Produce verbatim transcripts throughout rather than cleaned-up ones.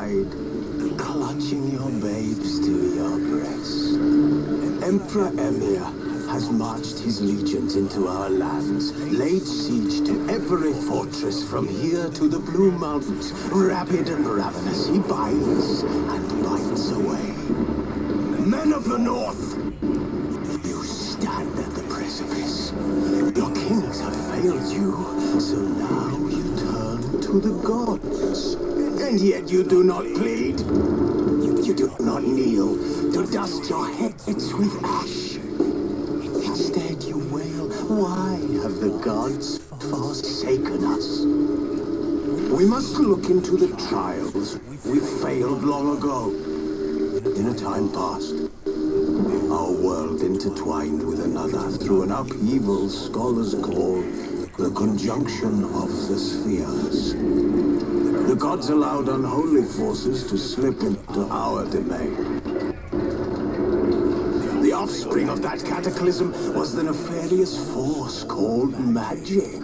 bride, clutching your babes to your breast. Emperor Emir has marched his legions into our lands, laid siege to every fortress from here to the Blue Mountains. Rabid and ravenous, he binds and bites away. Men of the North, you stand at the precipice. Your kings have failed you, so now you turn to the gods. And yet you do not plead. You, you do not kneel to dust your heads with ash. Instead you wail, why have the gods forsaken us? We must look into the trials we failed long ago. In a time past, our world intertwined with another through an upheaval scholars call the conjunction of the spheres. The gods allowed unholy forces to slip into our domain. The offspring of that cataclysm was the nefarious force called magic.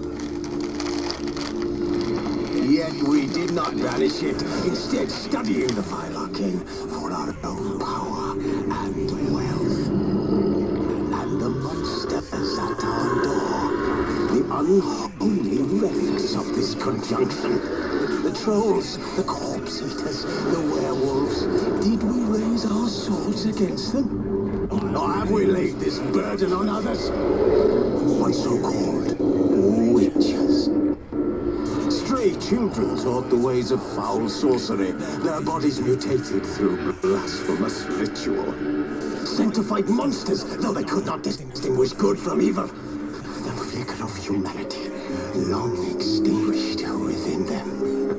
Yet we did not banish it, instead studying the vile arcane for our own power and wealth. And the monsters at our door, the unholy relics of this conjunction. The trolls, the corpse eaters, the werewolves. Did we raise our swords against them? Or have we laid this burden on others? What so-called witches? Stray children taught the ways of foul sorcery, their bodies mutated through blasphemous ritual. Sanctified monsters, though they could not distinguish good from evil. The flicker of humanity, long extinguished within them.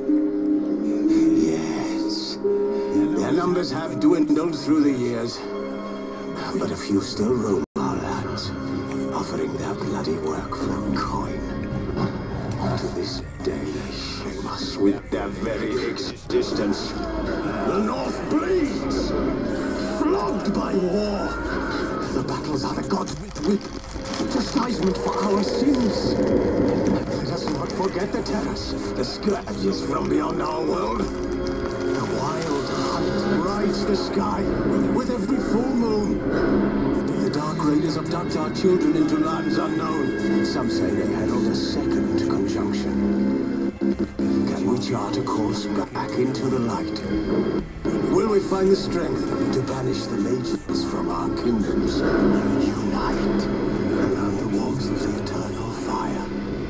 Yes, their numbers have dwindled through the years, but a few still roam our lands, offering their bloody work for coin. To this day, they shame us with their very existence. The North bleeds, flogged by war. The battles are the gods' whip, chastisement for our sins. Let us not forget the terrors, the scourges from beyond our world. The wild hunt rides the sky with every full moon. The dark raiders abduct our children into lands unknown. Some say they herald a second conjunction. Can we chart a course back into the light? Will we find the strength to banish the legions from our kingdoms? Unite around the warmth of the eternal fire.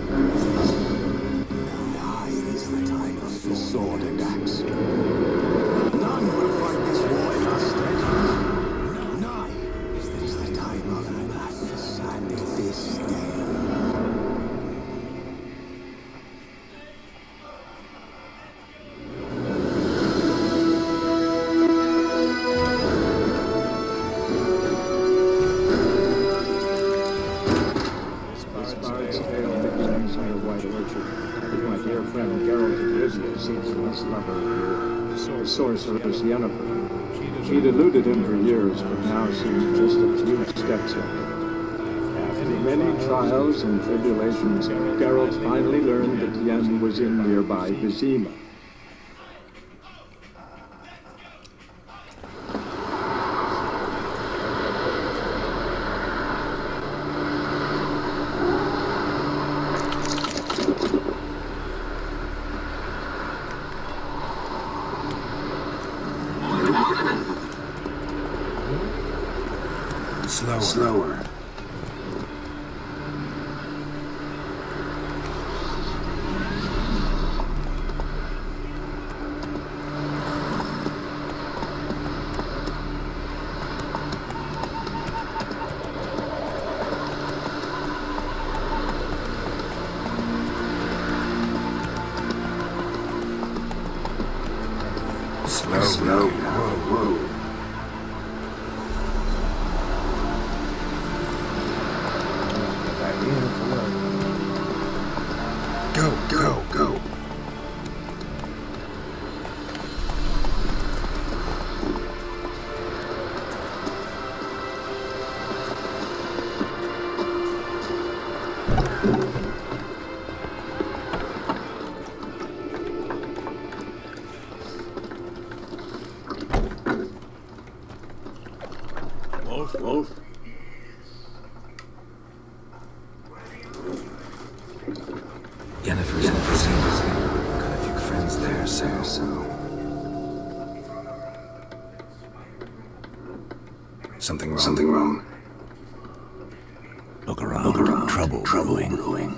Nigh is the time of the sword and axe. None will fight this war in our stead. Nigh is the time of madness and this day. The sorceress Yennefer. She'd eluded him for years, but now seemed just a few steps ahead. After many trials and tribulations, Geralt finally learned that Yen was in nearby Vizima. Slower. Slower. Slow. Slow. Whoa, whoa. Go, go, go. Wolf, Wolf. Yennefer's in prison. Got a few friends there, so... so. Something wrong. Something wrong. Look around. Look around. Trouble, Trouble brewing. brewing.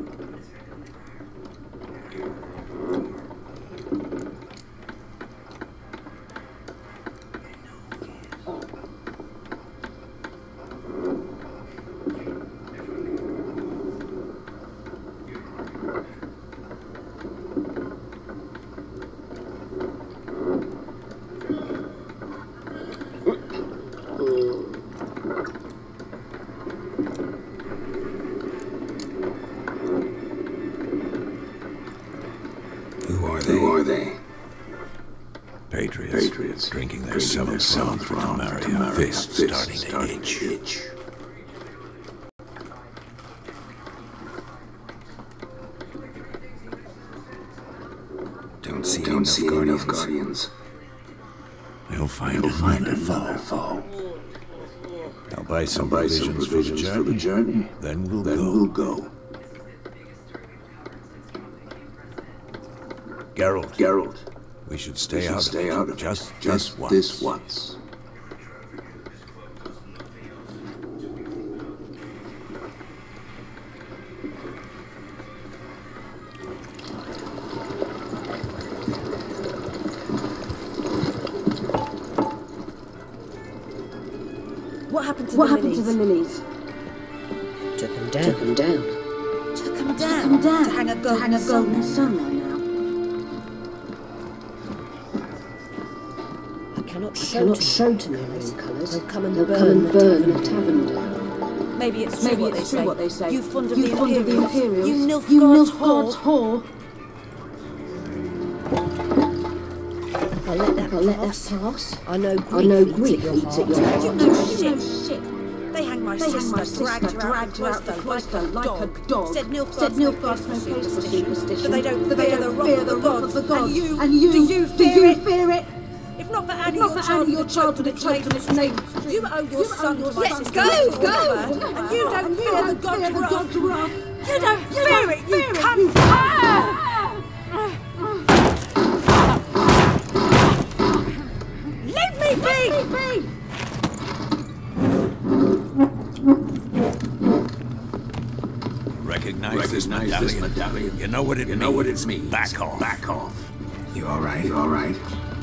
Who are they? Who are they? Patriots. Patriots. Drinking their Drinking seventh their seventh seventh round round to to marry fists a starting fist to starting itch. to itch. Don't see Don't enough see guardians. enough guardians. They'll find They'll find another another foe. foe. I'll buy some Buy some provisions for the provisions for the journey. journey. Then we'll Then go. we'll go. Geralt, Geralt, we should we stay should out stay of it. out of Just, it. Just this this once. once. What happened to What the happened lilies? to the lilies? Took them down. Took them down. Took them Took down. them down. To hang a To golden, hang a golden sun. sun there now. I cannot I show cannot to show you to me their their colours. colours. They'll come and They'll burn, come and the burn tavern the down. tavern down. Maybe it's true, Maybe what, it's they true say. what they say. You fond of you the fond of the Imperials. Imperials. You Nilfgaard's You Nilfgaard's whore. whore. I'll let that I'll let that pass. pass. I know I grief know eats grief at your eats at heart. your heart. You know You shit. know shit. They hang my They hang sister, my sister, dragged her out dragged her out the the cloister cloister like, like a a dog. dog. Said Nilfgaard's Said no Nilfgaard's place no for place for superstition. superstition. But they don't But they fear don't the wrath fear of the the wrath gods. of the gods. And you, And you, do you do fear you it? fear it? If not for Annie, Not your for child Annie, would your have child choked would on have its choked on name. its name. You owe your You son owe to your my son sister. to my Let's sister. go. Go. And you don't And you fear the don't god's fear the wrath. god's wrath. You don't You fear don't it, you fear it, cunt. you Leave me be! Leave me be! Recognize, this, Recognize medallion. this medallion. You know what it You means. know what it means. Back off. Back off. You all right? You all right?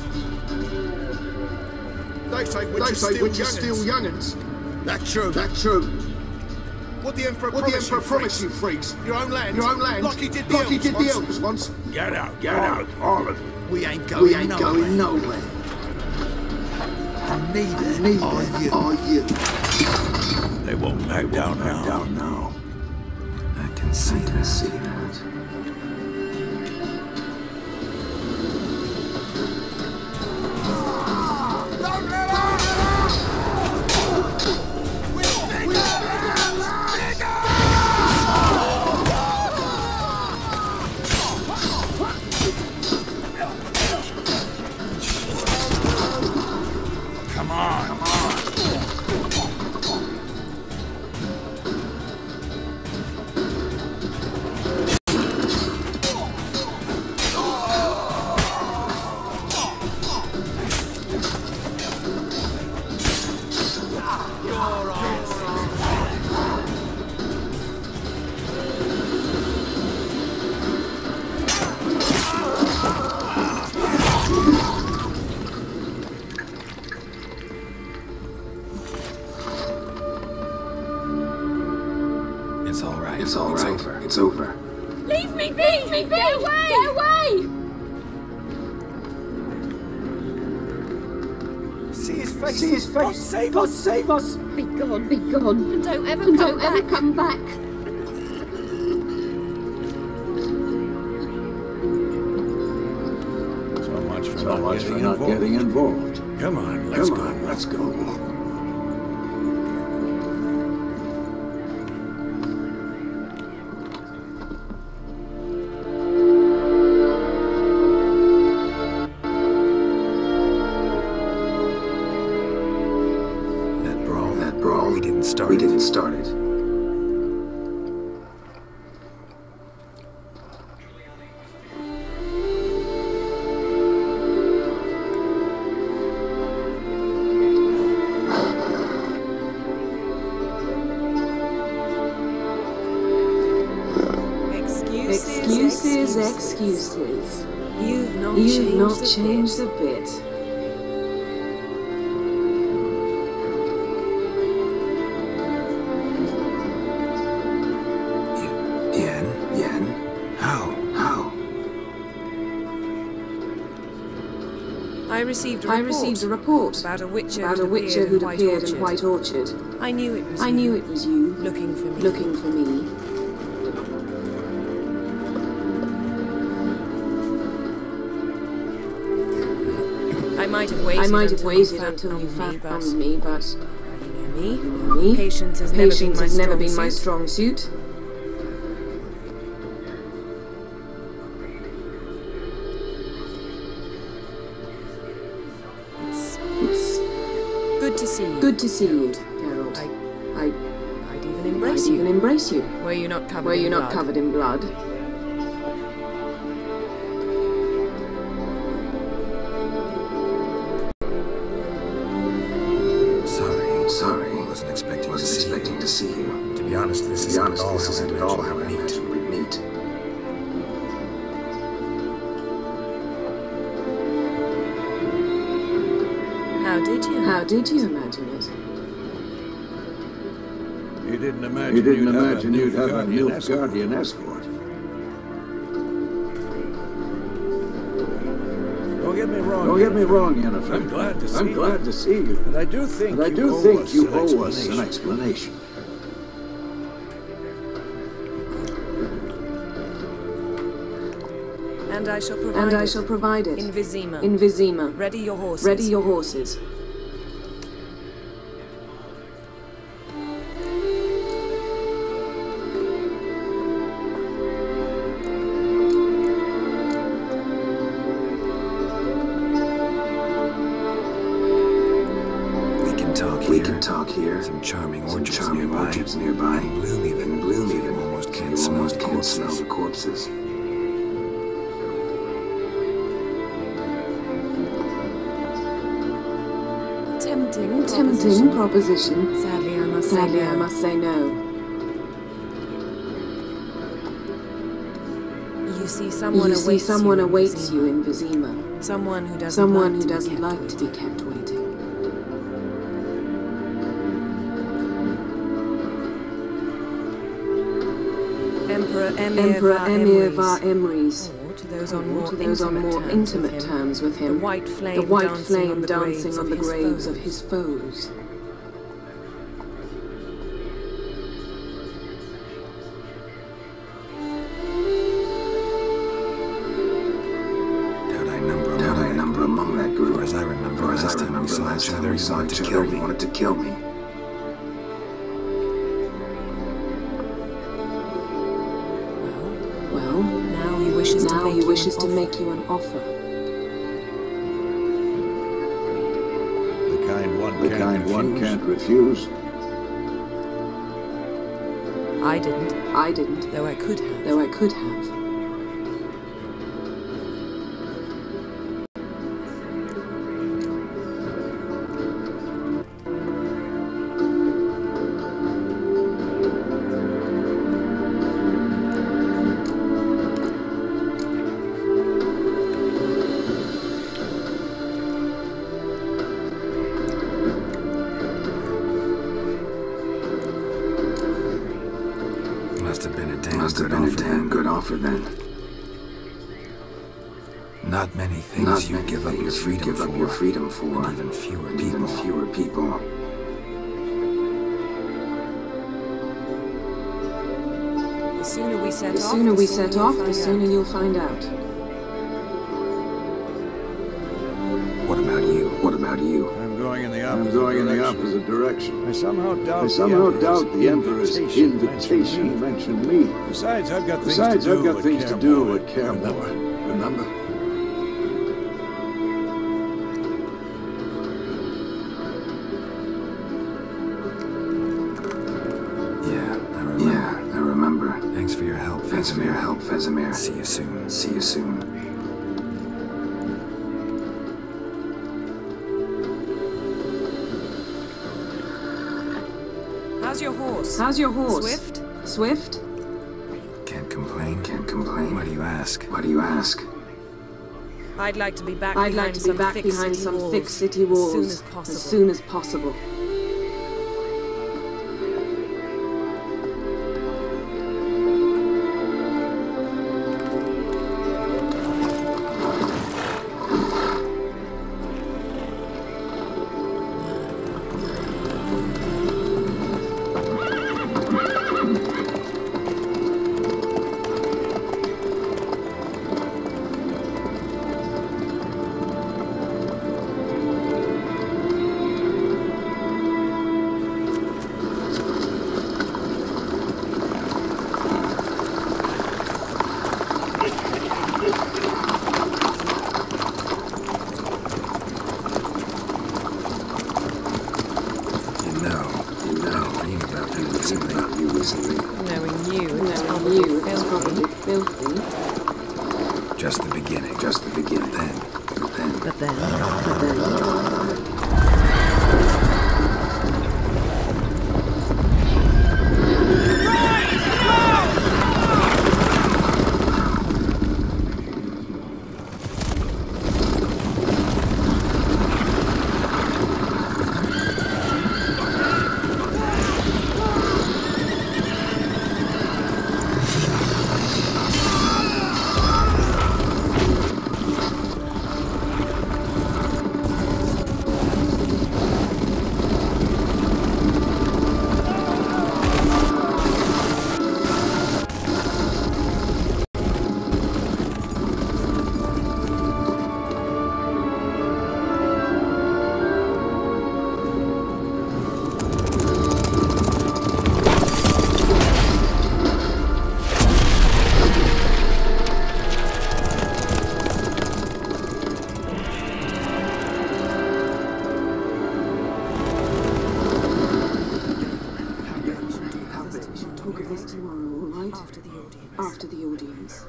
They say They witches say steal witches young'uns. steal young'uns. That's true. That's true. What the Emperor What the promised Emperor you, promised freaks? you, freaks. Your own land. Your own land. Like he did the Like he elves did the once. elves once. Get out. Get all out, of you. all of you. We ain't going We ain't nowhere. going nowhere. Neither, Neither are you. are you. They won't back down Back now. down now. I can see I can that. see that. Come on. Come on. It's all right. It's all it's right. over. It's over. Leave me be! Leave me be! Get away! Get away! See his face. See his face. God save God us. save us. Be gone, be gone. And don't ever And come don't back. ever come back. So much for So not much getting for not involved. getting involved. Come on, let's Come go. on, let's go. That brawl all, we didn't start we it. didn't start it. Excuses, excuses. You've not You've changed not a changed bit. a bit. Yen? Yen? How? How? I received a I report received a report about a witcher about a who'd witcher appeared who'd in White appeared Orchard. in White Orchard. I knew it was I you, knew it was you, looking for me. looking for me. I might have waited I might have until waited you until you found found me, me, but but you know me. you know me. Patience has never been Patience my has never strong been my suit. strong suit. It's It's good to see you. good to see you, Geralt. I, I, I'd even I'd embrace even you. embrace you. Were you not covered Were in you not blood? covered in blood? Sorry. Sorry. I wasn't expecting, Wasn't to, see expecting you. to see you. To be honest, this To be isn't honest, at all this how I isn't at all imagined how I we'd meet. imagined we'd meet. How did you? How did you imagine it? You didn't imagine You didn't you'd imagine have a you'd have a Nilfgaardian Nilfgaardian escort. escort. Don't get me wrong. Don't get me Yennefer. wrong, Yennefer. I'm glad to see I'm you. glad to see you. And I do think And I you do owe think us you an owe us an explanation. explanation. And I shall provide And I it. shall provide it. In Vizima. In Vizima. Ready your horses. Ready your horses. We can talk We here. can talk here. Some charming Some orchards charming nearby. orchards nearby. And bloom even. And bloom so even. You almost so can't you smell almost the can't smell corpses. the corpses. Tempting. Tempting proposition. Sadly, I must Sadly, say no. I must say no. You see, someone You see, awaits someone you in awaits Vizima. you in Vizima. Someone who doesn't Someone like who to be doesn't kept like to be waiting. kept waiting. Emperor Emir Emperor var Emir Emrys. var Emrys. Or to those on Or more to those on intimate more terms intimate with him, terms with The him. white flame, The white dancing, flame on the dancing graves on of the his graves foes. of his foes. Doubt I number Doubt I among number that among that group. group. For as I remember, For as last I time we remember, saw last each time other, we you saw wanted each to other, kill you me. wanted to kill me. Well, Now he wishes to now make he you wishes an to offer. make you an offer. The kind one The can't kind one refuse. can't refuse. I didn't, I didn't, though I could have. though I could have. Must have been a damn Must have good been a offer damn then. good offer then. Not many things Not you many give up your things you freedom give for. up your freedom for. And even fewer And people. even fewer people. The sooner we set The off, sooner we sooner set you'll off, find the sooner out. you'll find out. What about you? What about you? I'm going in the opposite I'm going in the direction. opposite direction. I somehow doubt I somehow the doubt the Emperor's invitation invitation mentioned me. mentioned me. Besides, I've got things Besides, to do I've got with things to Kaer do Morhen. with Kaer Morhen. Remember? Thanks for your help, Vesemir, help, Vesemir. See you soon. See you soon. How's your horse? How's your horse? Swift? Swift? Can't complain. Can't complain. Why do you ask? Why do you ask? I'd like to be back I'd behind like to be some back thick behind city some walls thick city walls as soon as possible. as soon as possible. Just the beginning. Just the beginning. Then. But then. But then... But then... After the audience. After the audience.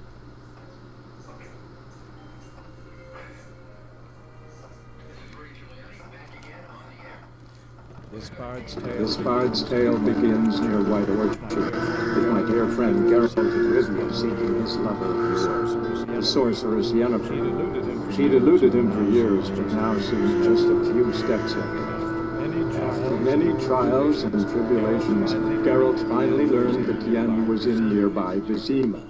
This bard's tale, this bard's tale begins near White Orchard, with my dear friend Geralt of Rivia seeking his lover, the sorceress Yennefer. She'd eluded him for years, but now seemed just a few steps ahead. After many trials and tribulations, Geralt finally learned that Yen was in nearby Vizima.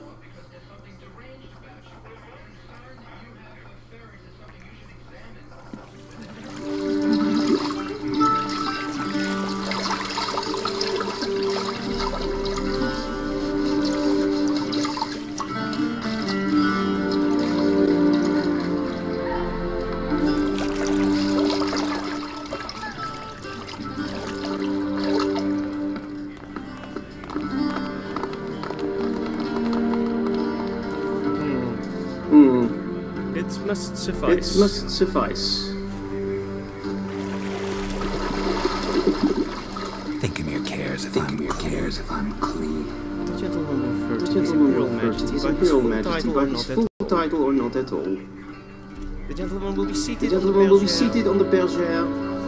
It must suffice. It must suffice. Think of your cares if Think I'm of your cares if I'm clean. The gentleman referred The to his gentleman Imperial referred to Majesty his by his Imperial full Majesty title by or his not full at title or not at all. The gentleman will be The seated gentleman on will the be seated on the bergère.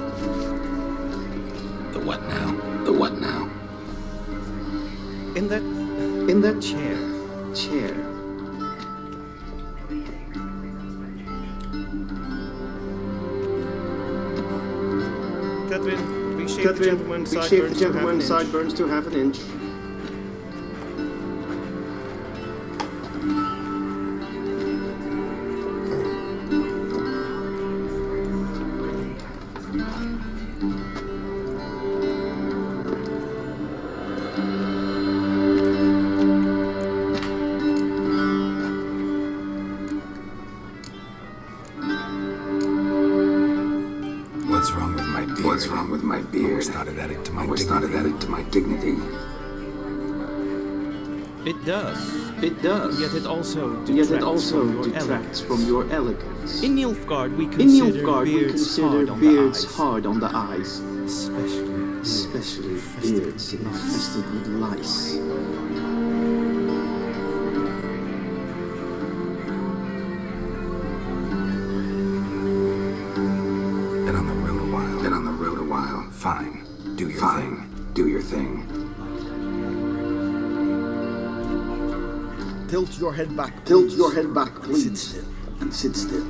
the what now? The what now? In that In that chair. chair. Catherine, we shave the Catherine, gentleman we shave the sideburns to half an gentleman's inch. sideburns to half an inch. What's wrong with my beard? What's wrong with my beard? Always thought it added to my Always thought it dignity. added to my dignity. It does. It does. Yet it also detracts Yet it also from your detracts elegance. from your elegance. In Nilfgaard, we In consider Nilfgaard, we beards consider hard on beards the eyes. hard on the eyes, Especially beards especially infested beards infested with lice. Do your Fine. thing. Do your thing. Tilt your head back. Tilt your head back, please. Sit still. And sit still.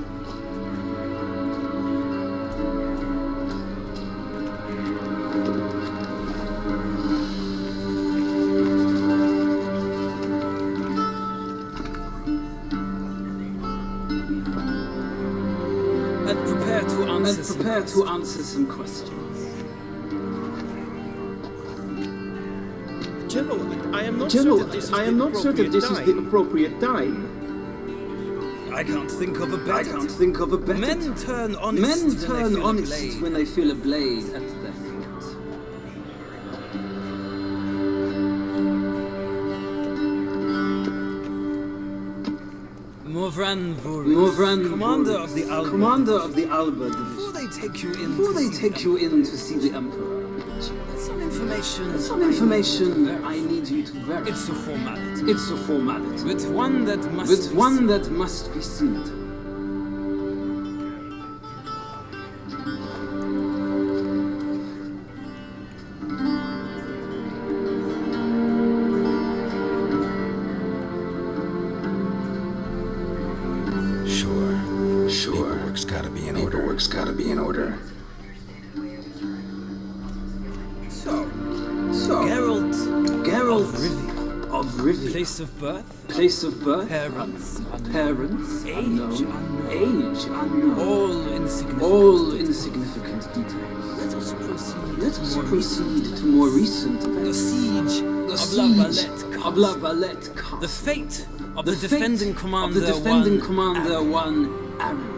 And prepare to answer, And prepare to answer some questions. General, I am not General, sure that this is I the am not sure that appropriate this is the time. appropriate time. I can't think of a better. I can't think of a better Men time. turn honest. Men when turn they feel honest a blade. when they feel a blade at their throat. Morvran Voorhis, Morvran commander Voorhis, of the Alba. commander of the Alba division. Before they take you in, Before to they see take the you in to see the Emperor, Emperor, some information. some information I need you to verify. It's a formality. It's a formality, But one that must. but be one seen. that must be seen to. Sure. Sure. Paperwork's gotta be in order. Paperwork's gotta be in order. So, So, Geralt Geralt of Rivia. of Rivia. Place of birth, Place of birth. parents, Parents. Age Unknown. unknown. Age unknown. all insignificant. All insignificant details. Let us proceed. Let to us more proceed to more recent The events. siege The of siege La Valette of Castle. La Valette Castle. The fate of The the, fate defending commander. of the defending one commander Arrow. one Arrow.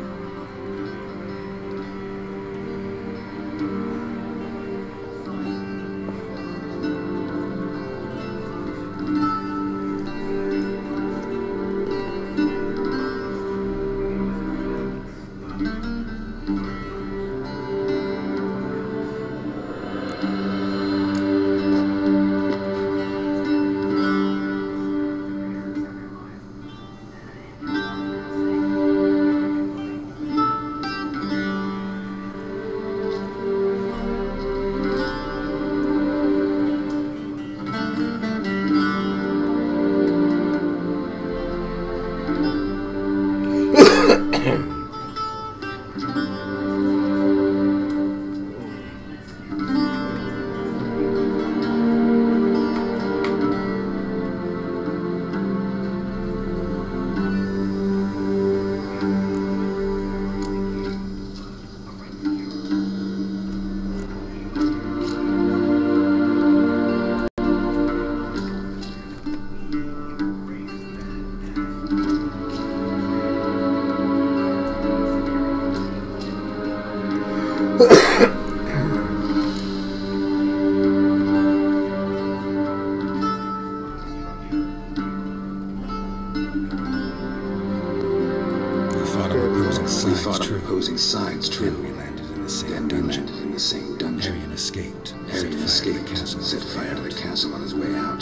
opposing We sides fought on true. opposing sides true. Then we landed in the same Then we dungeon. landed in the same dungeon. Harrion escaped. Harrion set fire to the escaped, castle on set his way fire to the out. castle on his way out.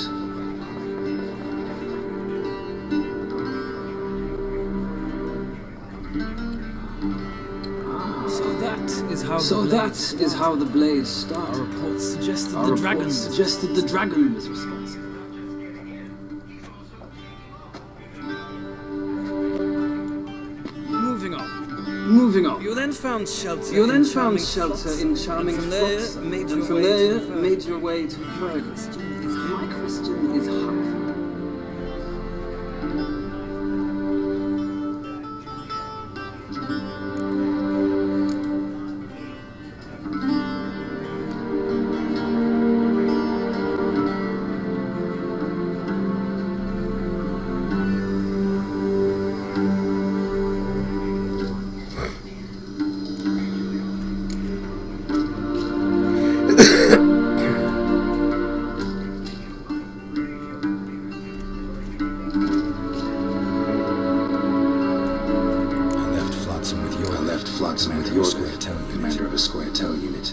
So that is how So the that blades is start. how the blaze Our started. reports suggested Our the report dragon. suggested the dragon was responsible. Moving on. Moving on. You then found shelter. You in then charming found shelter Flotsam, in charming and from there Flotsam, made and your from way there to Verg. made your way to Verg. My question is how? I left Flotsam with your I left Flotsam with commander your of a Squirtel unit. commander of a Squirtel unit.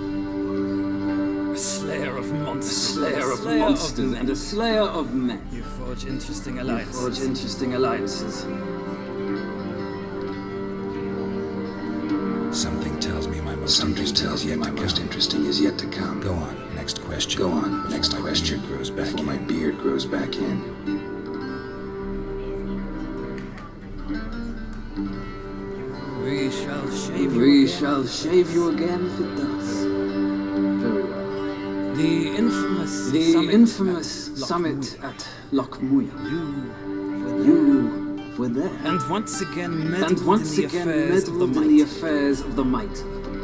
A slayer of monsters. Slayer of Slayer monsters men. and a slayer of men. You forge interesting You alliances. forge interesting alliances. Something tells me my most Something interesting tells is me yet my to most come. interesting is yet to come. Go on, next question. Go on, Before next my question. beard grows back Before in. my beard grows back in. We shall shave you We again. shall shave you again if it does. Very well. The infamous The summit infamous at Loch summit Muir. at Loch Muir. You were there. You were there. And once again meddled And once in the again affairs of the meddled in the might. affairs of the might.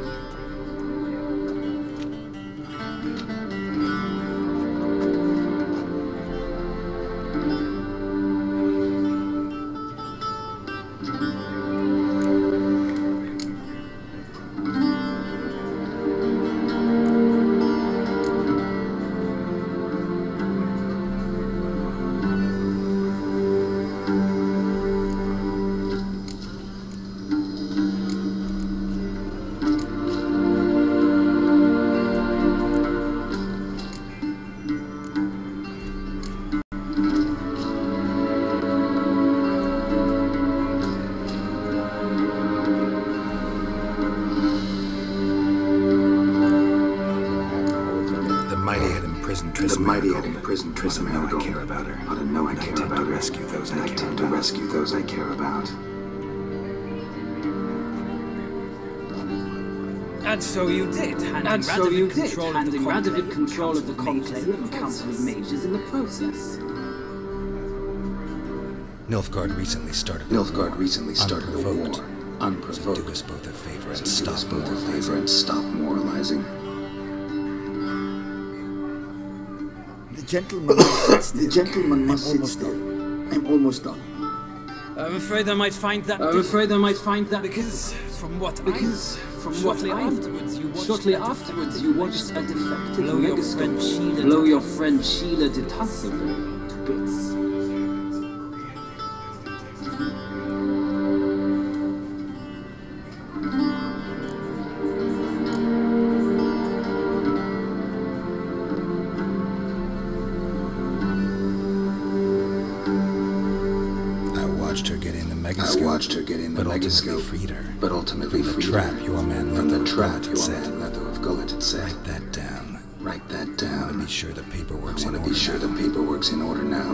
Triss The mighty Marigold. had imprisoned Triss Ought to know I Marigold. care about her. Ought to know I And I care tend about to her. rescue those And I I care tend to about. rescue those I care about. And so you did, handing And so you Radovid did, control handing of the Radovid conclave control of the Council of conclave Mages and Council of Mages in the process. Nilfgaard recently started a Nilfgaard war, recently started a unprovoked. war. So Unprovoked. do us both a favor and So do stop us both a favor moralizing. and stop moralizing. The gentleman must sit The still. gentleman must I'm sit almost still. done. I'm almost done. I'm afraid I might find that I'm afraid I might find that because from what because from shortly what I afterwards you watched shortly a afterwards you watched a defective blow your megascope friend Sheila blow to your bits. friend Sheila de Tasseville to bits. I watched her get in the I megascope. watched her get in the but ultimately megascope, freed her. but ultimately From the freed trap her. your man From Letho the of trap Gullet your set. man Letho of Gullet had set. Write that down. Write that I want down. to be sure the paperwork's I in want to order be sure now. the paperwork's in order now.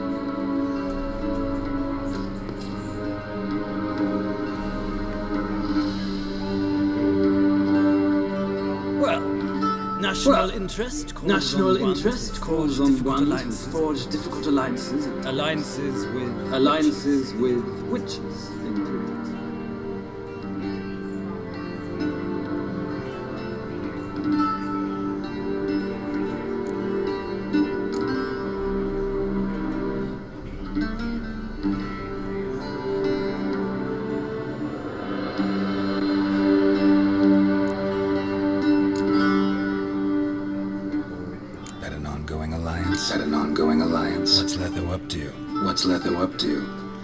Well, national Well, interest calls National on one interest to calls forge on difficult one to alliances. forge difficult alliances. Alliances with Alliances with witches included. That an ongoing alliance? At an ongoing alliance. What's Letho up to? What's Letho up to?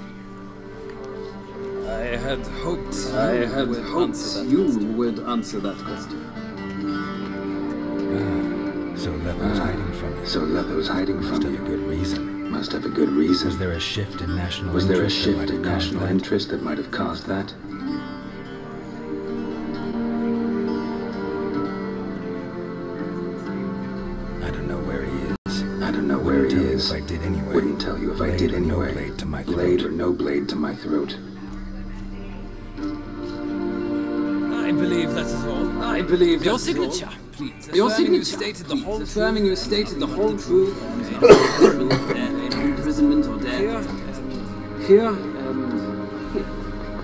I had hoped I you had would hoped answer that you question. would answer that question. Ah, so Letho's Ah, hiding from you. So Letho's hiding Must from have a you. good reason. Must have a good reason. Was there a shift in national Was there a interest that might shift have in caused national that? interest that might have caused that? I don't know where he is. I don't know where Wouldn't he tell you is. if I did anyway. Wouldn't tell you if I Blade did or no anyway. blade to my Blade throat. or no blade to my throat. I believe that is all. I believe Your that's all. signature, please. Your affirming you signature, stated the please, whole affirming you truth stated the and whole nothing truth but and the in imprisonment or death. Here, Here and here.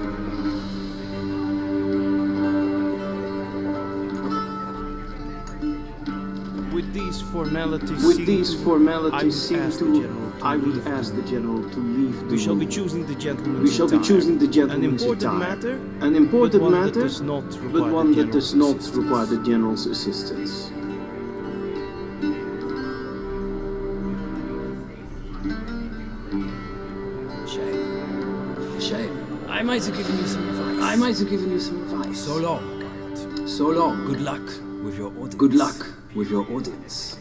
With these formalities With seen these to, I formalities would seen ask the to, general to I would leave ask the the general to leave the We shall be room. choosing the gentleman's We shall be attire. choosing the An gentleman's important attire. matter, An important but one matter, that does not require but one the that does general's not assistance. require the general's assistance. shame. Shame. I might have given you some advice. I might have given you some advice. So long, Garrett. So long. Good luck with your audience. Good luck with your audience.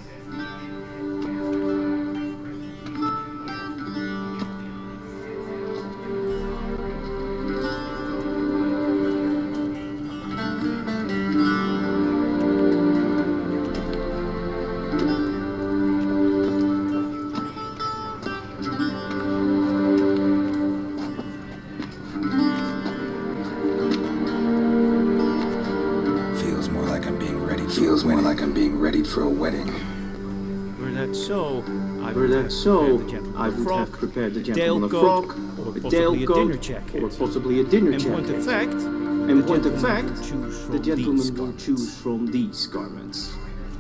feels more like I'm being readied for a wedding. Were that so, I Were would that have so, prepared the gentleman I a would frog, have prepared the a gentleman a tail frog, coat, or a tail possibly a coat, dinner jacket. or possibly a dinner In point jacket. of fact, In the point of gentleman fact, will choose the from gentleman these will garments. choose from these garments.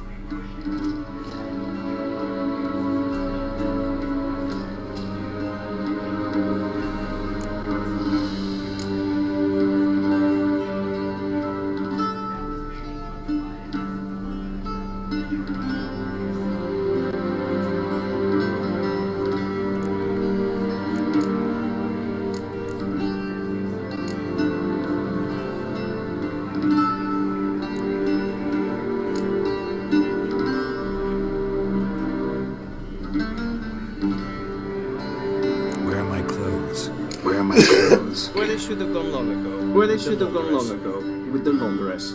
Where are my clothes? Where are my clothes? Where they should have gone long ago. Where they with the should have gone long laundress. ago, with the laundress.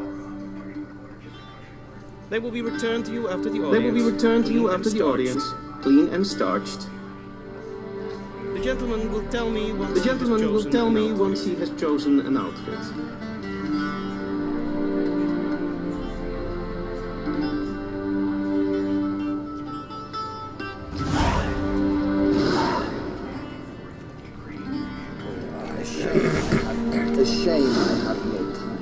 They will be returned to you after the They audience. will be returned to clean you and after the starched. audience, clean and starched. The gentleman will tell me once The he has gentleman will chosen tell an me outfit. once he has chosen an outfit. It's a shame I have no time.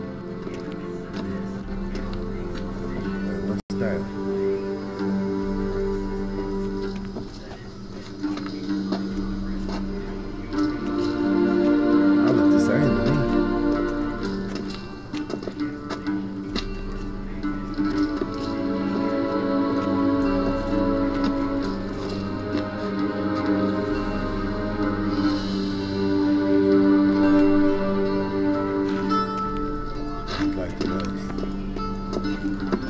What's that? I look the same to me. Like it does.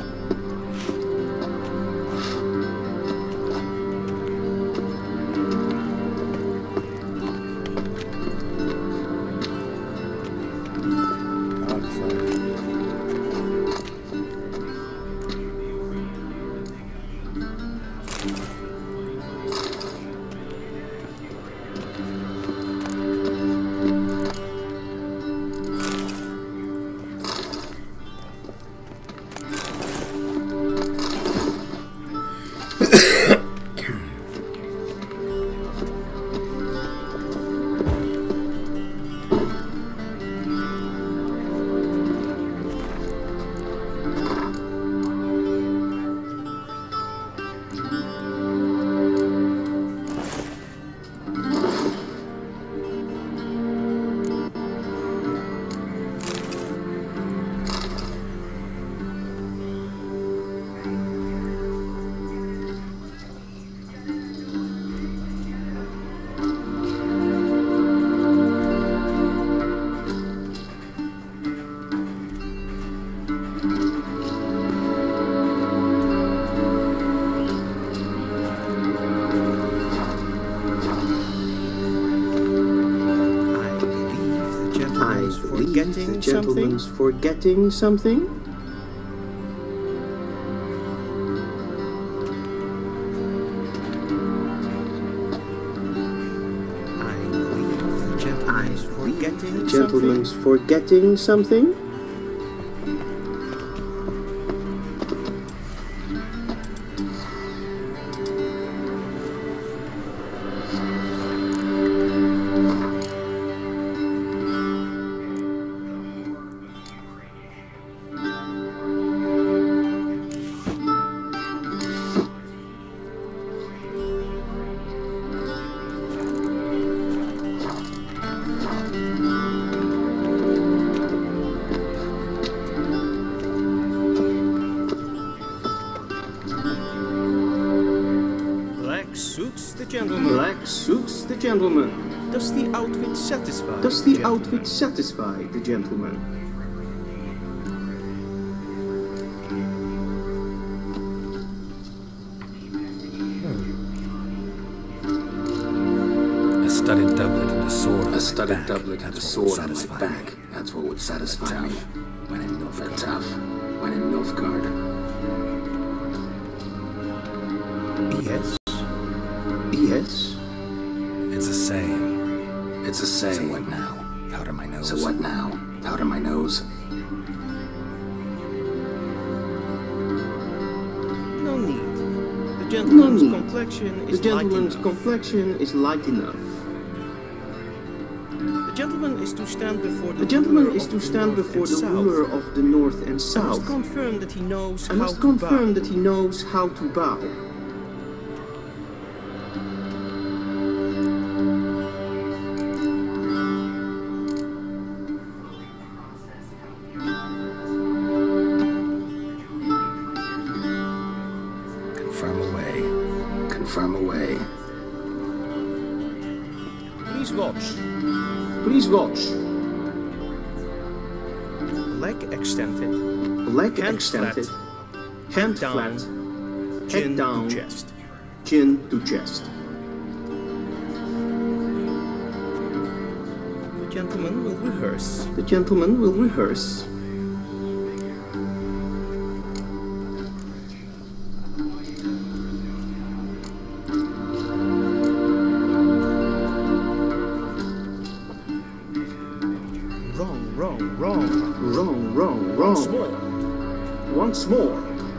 God, it's like- I believe the I gentleman's believe forgetting the something. gentleman's forgetting something. I believe the gentleman's forgetting The something. gentleman's forgetting something. Black suits the gentleman. Black suits the gentleman. Does the outfit satisfy Does the gentleman? outfit satisfy the gentleman? A studded doublet and a sword on A my studded back. doublet and a That's what would sword on my satisfy back. me. That's what would satisfy me. When in The Nilfgaard. tough when in Nilfgaard. Yes. Yes. It's a saying. It's a So saying. what now? Powder my nose. So what now? Powder my nose. No need. The No gentleman's need. complexion The is light gentleman's enough. complexion is light enough. The gentleman is to stand before the The gentleman ruler is of to the stand north before and the south. ruler of the north and I must south. confirm that he knows I how must to confirm bow. that he knows how to bow. Confirm away. Confirm away. Please watch. Please watch. Leg extended. Leg Hand extended. flat. Hand down. flat. Chin Head down. to chest. Chin to chest. The gentleman will rehearse. The gentleman will rehearse. Wrong, wrong, wrong. Wrong, wrong, Once wrong. more. Once more.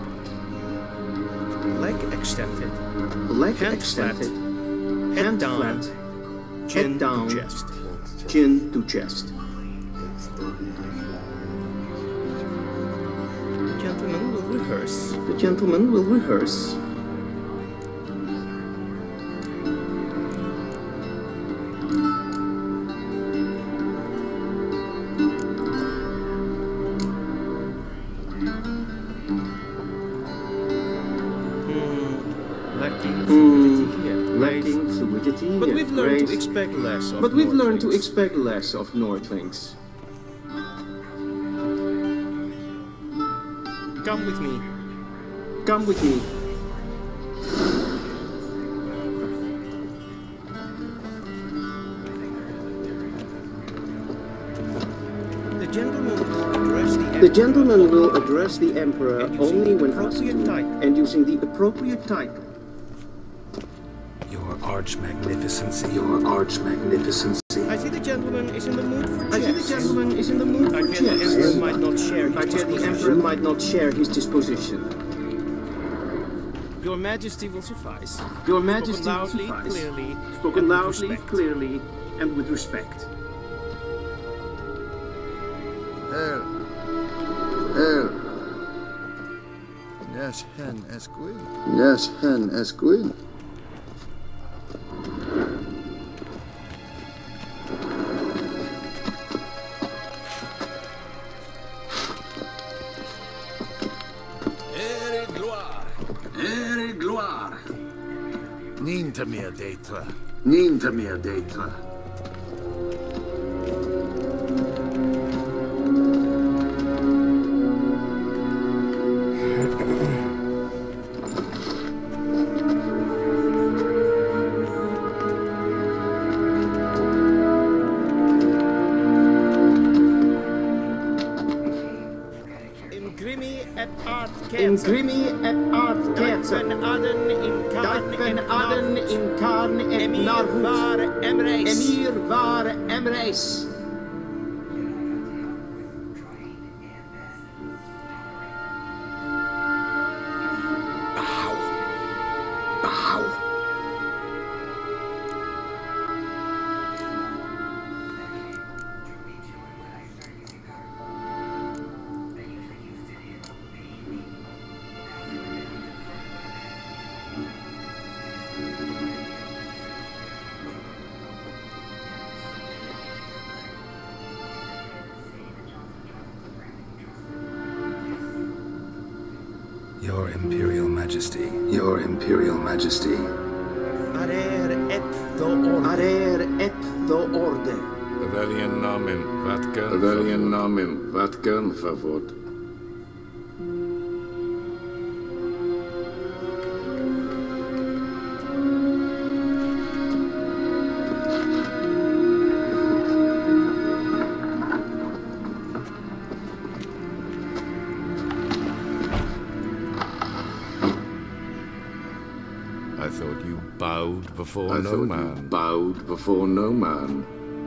Leg extended. Leg Hand extended. Head Hand down. flat. Chin Head down. to chest. Chin to chest. The gentleman will rehearse. The gentleman will rehearse. Hmm, lacking Hmm, fluidity and grace. lacking fluidity But and we've learned grace. to expect less of But we've learned to Nordlings. expect less of Nordlings. Come with me. Come with me. The gentleman will address the The emperor gentleman will address the emperor and using only the when asked appropriate to, title. and using the appropriate title. Your arch magnificency. Your arch magnificency. I see the gentleman is in the mood for I see the jest. gentleman is in the mood I for fear the emperor jest. might not share his I fear the emperor disposition. might not share his disposition. Your Majesty will suffice. Your Spoken Majesty will loudly, suffice. clearly, Spoken and with loudly, respect. clearly, and with respect. Her. Her. Nes hen esquil. Nes hen esquil. Ere gloire. Ere gloire. Ninta mia deitra. Ninta mia deitra. In Grimmy et Art In Kerzen. Grimmy et Art Van Kerzen. Aden in Karn Dijk en van Aden Narvut. in Karn en Emir Narvut. Ware Emreis. Emir Ware Emreis. Bow. Bow. Your Imperial Majesty. Your Imperial Majesty. Arer et do orde. Arer et do orde. Rebellion namen. Vatkan. Rebellion namen, Vatkan favor. I thought you bowed before I no thought you man. bowed before no man.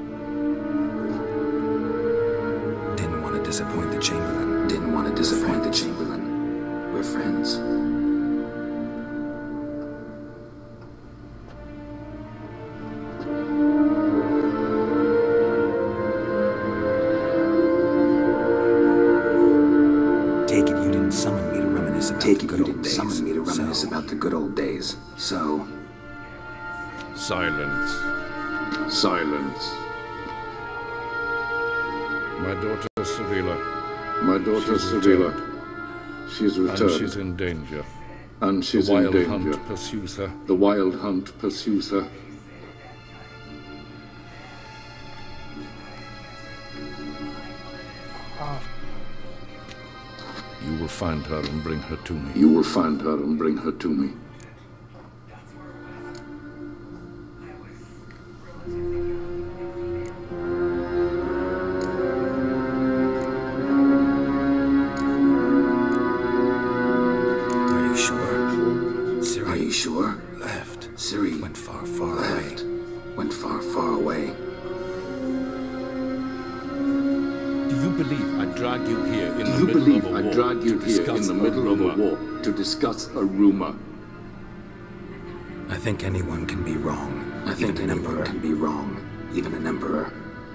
Didn't want to disappoint the Chamberlain. Didn't want to disappoint the Chamberlain. We're friends. didn't summon me to reminisce about Take the it good you old didn't days. summon me to reminisce so... about the good old days. So... Silence. Silence. My daughter Sevilla. My daughter She's Sevilla. returned. She's returned. And she's in danger. And she's the wild in danger. hunt pursues her. The wild hunt pursues her. You will find her and bring her to me. You will find her and bring her to me. Are you sure? Ciri. Are you sure? Left. Ciri went far, far left. away. Went far, far away. Do you believe I drag you here in Do the you middle believe of a I war drag you to here in discuss the a middle of a rumor? war to discuss a rumor? I think anyone can be wrong. I even think an anyone emperor. can be wrong. Even an emperor.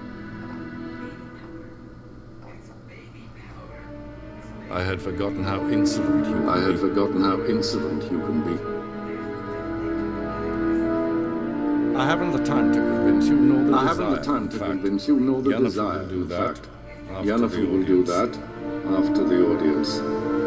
I had forgotten how insolent you can I had be. forgotten how insolent you can be. I haven't the time to convince you, nor the I desire. haven't the time In to fact, convince you, nor the Yennefer desire. will do In that fact, after Yennefer the will do audience. that after the audience.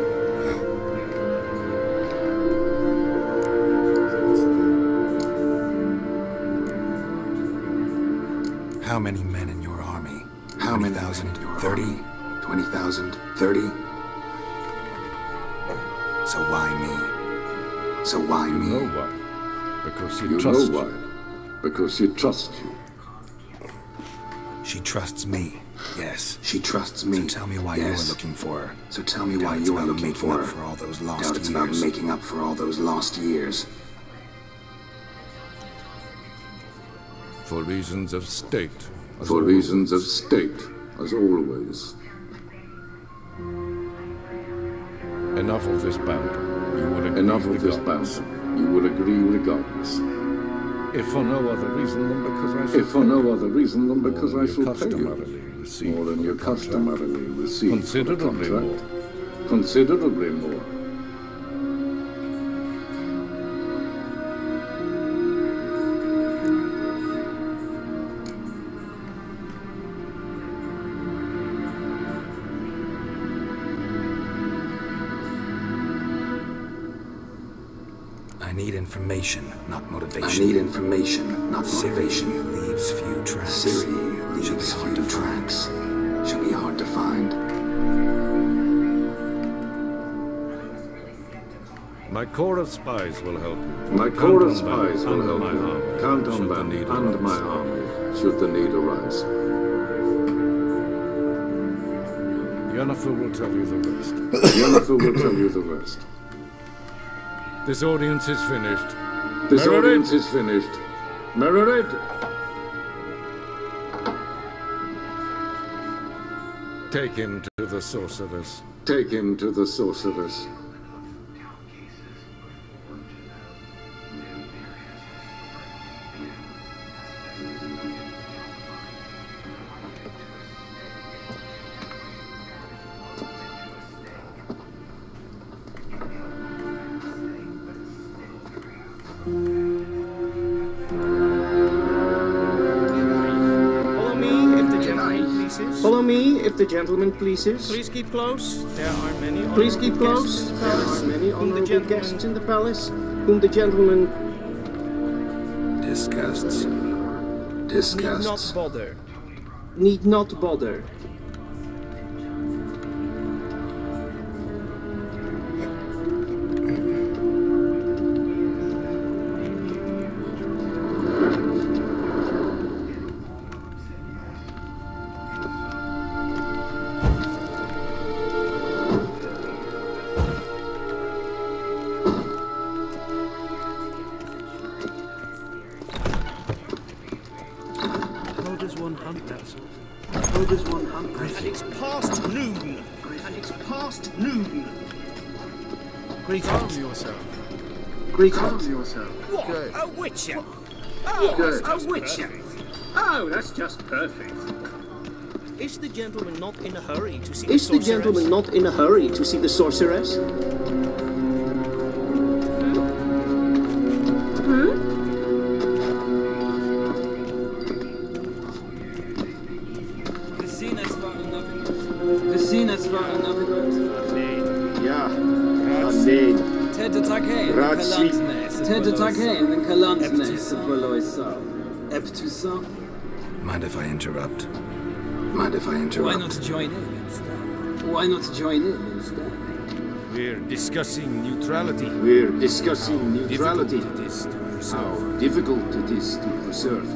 How many men in your army? How many thousand? men in your Thirty? army? Twenty thousand? Thirty? So why me? So why You me? know why? Because you, You trust know you. why? Because she trusts you. She trusts me. Yes. She trusts me. So tell me why yes. you were looking for her. So tell me Doubt why it's you were about looking making for up her. for all those lost Doubt it's years. about making up for all those lost years. For reasons of state. as For always. reasons of state, as always. Enough of this banter. You will agree Enough of this regardless. banter. You will agree regardless. If for no other reason than because I shall If for no other reason than because More I than shall you pay you. customarily receive More than for you the contract. customarily receive Considerably for the contract. Considerably more. I need information, not I motivation. need information, not motivation. Ciri leaves few tracks. Ciri She'll be leaves hard few to find. tracks. She'll be hard to find. My corps of spies will help you. My Count corps of on them spies will and help my you. army, Count should on the them need and arise. my army, should the need arise. Yennefer will tell you the rest. Yennefer will tell you the rest. This audience is finished. This Mererid! audience is finished. Mererid! Take him to the sorceress. Take him to the sorceress. Follow me if the gentleman pleases. Follow me if the gentleman pleases. Please keep close. There are many Please honorable keep close. guests in the There palace are many whom the honorable gentleman guests in the palace whom the gentleman Disgusts. need Disgusts. not bother. need not bother. How does one hunt that sort? How does one hunt that? And it's past noon. And it's past noon. Greetings. Calm yourself. Greetings. yourself. What? Good. A witcher? Oh, Good. that's just A witcher. perfect. Oh, that's just perfect. Is the gentleman not in a hurry to see Is the the sorceress? gentleman not in a hurry to see the sorceress? Hmm? Gesehen, es war ein Gesehen, es war ein Ja, alleen. Tete Takei, Ratsli. Tete Takei, den Kalansnes, Poloisa. Eptusa. Mind if I interrupt? Mind if I Why interrupt? not join in instead? Why not join in instead? We're discussing neutrality. We're discussing neutrality. Difficult it is to preserve. How difficult it is to preserve.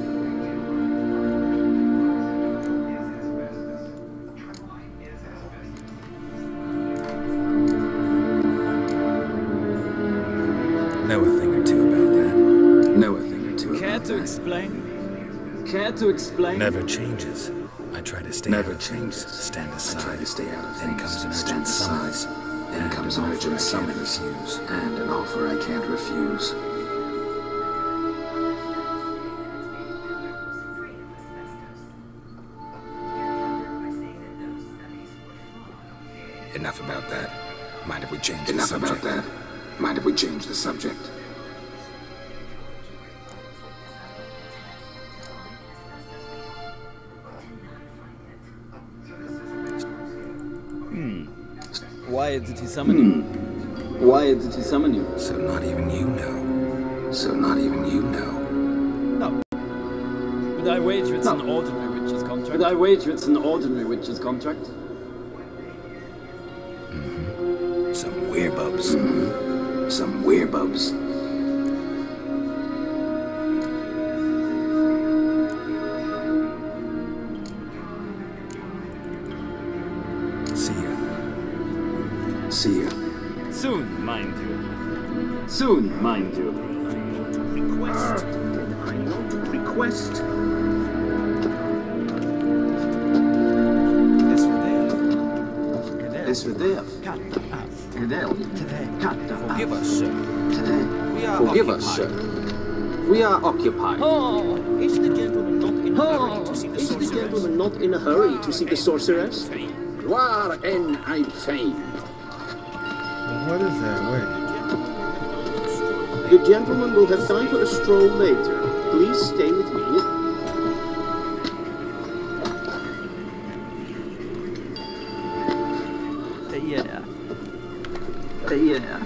Know a thing or two about that. Know a thing or two Care about to that. explain? Care to explain? Never changes. I try to stay Never out of things, changes. stand I aside. try to stay out of Then things, comes an stand urgent aside. summons. Then and comes an an offer urgent I can't summons. refuse. And an offer I can't refuse. Enough about that. Mind if we change Enough the about subject? that. Mind if we change the subject? Hmm. Why did he summon you? Why did he summon you? So not even you know. So not even you know. No. But I wager it's No. an ordinary witch's contract. But I wager it's an ordinary witch's contract. Some werebubs. Mm-hmm. Some werebubs. See ya. See ya. Soon, mind you. Soon, mind you. Request. I not request. Esvedev. Edel. Forgive us, sir. Today. We are Forgive occupied. us, sir. We are occupied. Oh, is the gentleman not in a hurry to see the Is the sorceress? gentleman not in a hurry to see the sorceress? Waar en ein fein. What is that? Wait. The gentleman will have time for a stroll later. Please stay with me. Yeah. Yeah.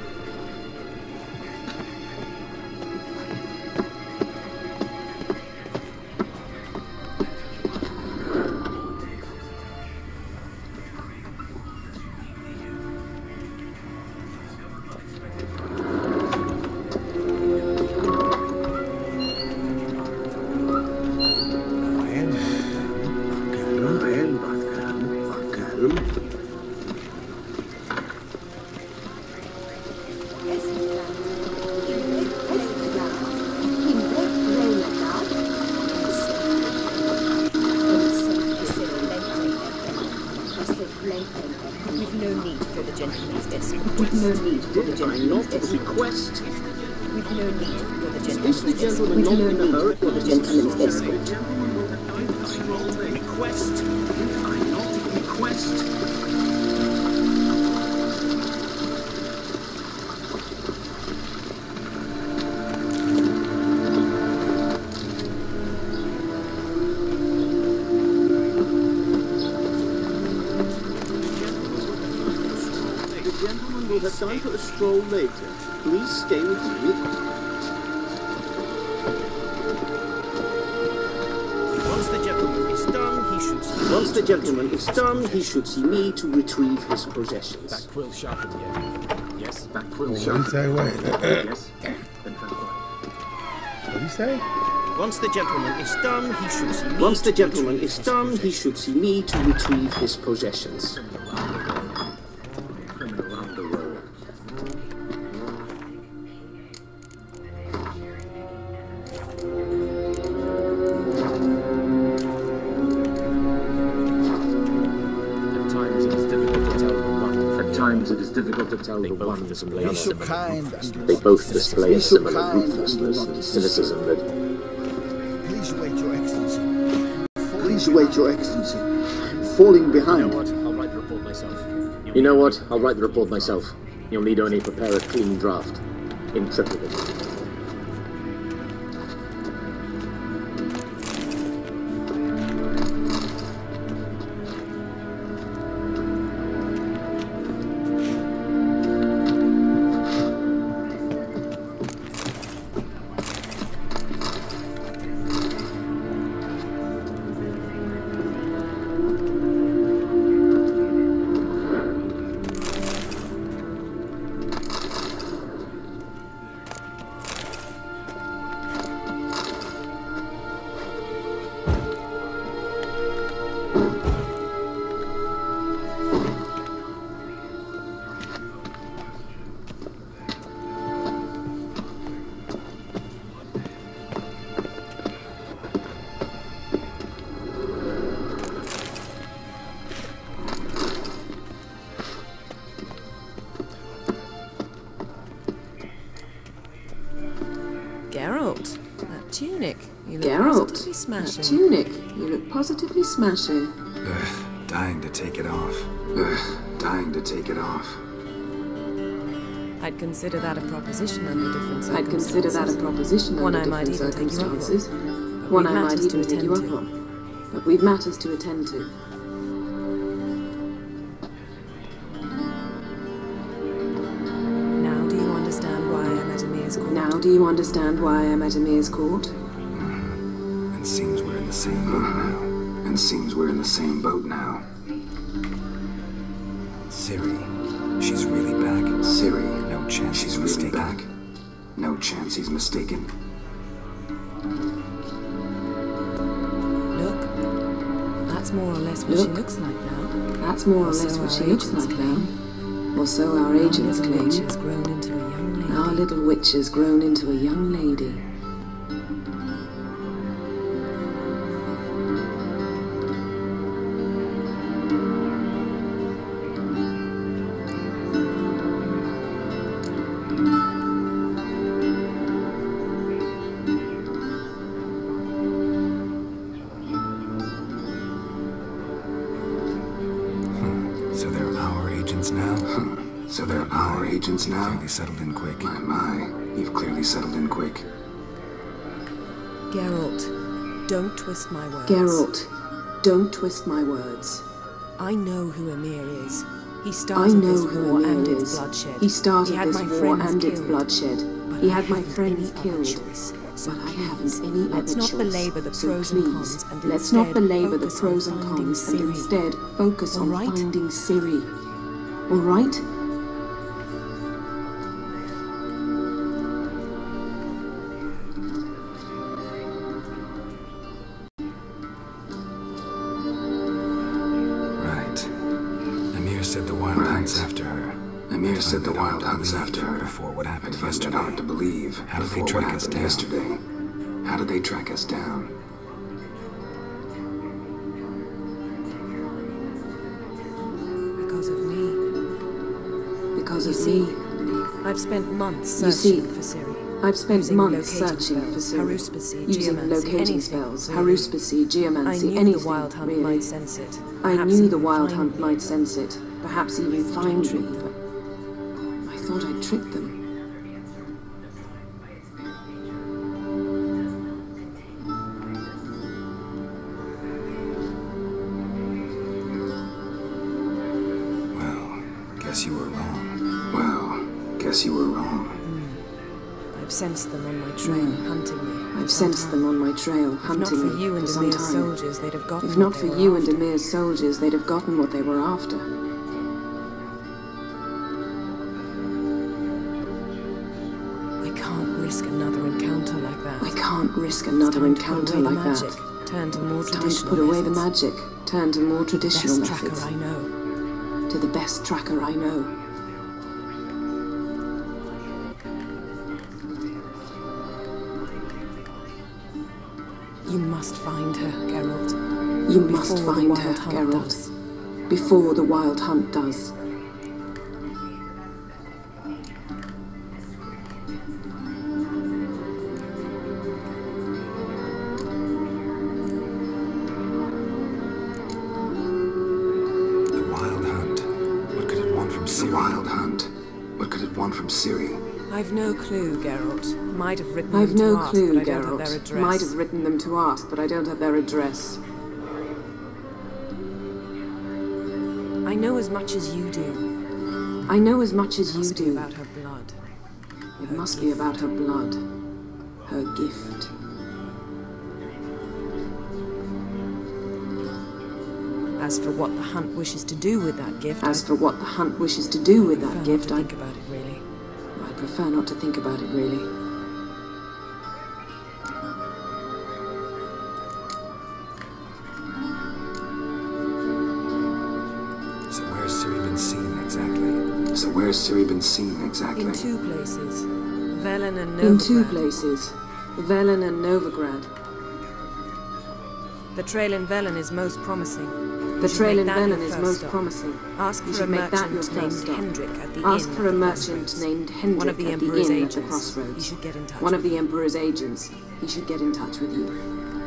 We've no need for the gentleman's escort. With no need for the gentleman's request. We've no need for the Is the gentleman's gentleman escort. not in a hurry for the gentleman's escort? Request. I not request. The gentleman will have time for a stroll later. Please stay with me. Once the gentleman is done, he should see Once the gentleman is done, he should see me to retrieve his possessions. That quill sharpened yet? Yes. That quill What did he say? Wait. Yes. What did he say? Once the gentleman is done, he should see me Once the to gentleman retrieve is his done, he should see me to retrieve his possessions. At times it is difficult to tell the one. At times it is difficult to tell the one from the Be other. so kind. They both display a Be so similar kind. ruthlessness and cynicism that Please wait, Your Excellency. Please wait, Your Excellency. falling behind. You know what? I'll write the report myself. You know what? I'll write the report myself. You'll need only prepare a clean draft. In triplicate. Geralt, that tunic. You look Geralt, positively smashing. that tunic. You look positively smashing. Ugh, dying to take it off. Ugh, dying to take it off. I'd consider that a proposition under different circumstances. I'd consider that a proposition One under I might different even take you up circumstances. on. One But I we've might matters to even take you attend up to. on. But we've matters to attend to. Now do you understand why I'm at Emir's court? Now do you understand why I'm at Emir's court? And seems we're in the same boat now. And seems we're in the same boat now. Ciri, she's really back. Ciri, no chance she's he's really mistaken. back. No chance he's mistaken. Look, that's more or less what Look. she looks like now. That's more or Or less so what our she looks agents like claim. now. Or so our Our agents little claim. witch has grown into a young lady. Our little witch has grown into a young lady. So they're our agents now? So they're our agents now? Clearly settled in quick. My, my, you've clearly settled in quick. Geralt, don't twist my words. Geralt, don't twist my words. I know who Emir is. He I started know this who war Emir and its is. bloodshed. He started He had this my war friends and its killed. bloodshed. But He I had my haven't friends any other killed. choice. So But I please, haven't any let's other not choice. belabor the So pros and please, cons and let's not instead belabor the focus pros on and finding cons and Ciri. instead focus All on right? finding Ciri. All right? Right. Emir said the Wild Right. Hunt's after her. Emir I said the find it hard Wild to Hunt's believe after her. Before what I happened find it yesterday. hard to believe. How did they before track what us happened down? yesterday? How did they track us down? Because of me. Because You of see, me. I've spent months You see, searching for Ciri. I've spent Using months locating searching for spells, Ciri. haruspicy, Using geomancy, locating anything, spells, really. haruspicy, I geomancy, knew anything, the Wild Hunt really. might sense it. I Perhaps knew the even Wild find Hunt me. might sense it, perhaps even thought find I'd me, trick but I thought I'd trick them. Well, guess you were wrong. Well, guess you were wrong. I've sensed them on my trail, hunting me. I've sensed them on my trail, If hunting not for me you for and some Emir's time. soldiers, they'd have gotten If what not they for were you and after. Emir's soldiers, they'd have gotten what they were after. I can't risk another encounter like that. I can't risk another It's time to put encounter away the like magic, that. Turn to more It's time to traditional put away the methods. magic, turn to more traditional Best methods. tracker I know. To the best tracker I know. You must find her, Geralt. You Before must the find Wild her, Hunt Geralt. does. Before the Wild Hunt does. What could it want from Ciri? I've no clue, Geralt. Might have written I've them no to ask, clue, but I don't have their Geralt. address. Might have written them to ask, but I don't have their address. I know as much as you do. I know as much as It must you be do. about her blood. It Her must be gift. about her blood. Her gift. As for what the Hunt wishes to do with that gift, As I for what the Hunt wishes to do with prefer that not gift, to I think about it really. I prefer not to think about it, really. So where's Ciri been seen exactly? So where's Ciri been seen exactly? In two places, Velen and Novigrad. In two places. Velen and Novigrad. The trail in Velen is most promising. The You should trail make in that your Velen is first most stop. promising. Ask You for a should make that your merchant first named stop. Hendrik at the Ask inn for a at the merchant crossroads. named One Hendrik of the at the Emperor's inn at the agents. crossroads. You should get in touch One of with the him. Emperor's agents. He should get in touch with you.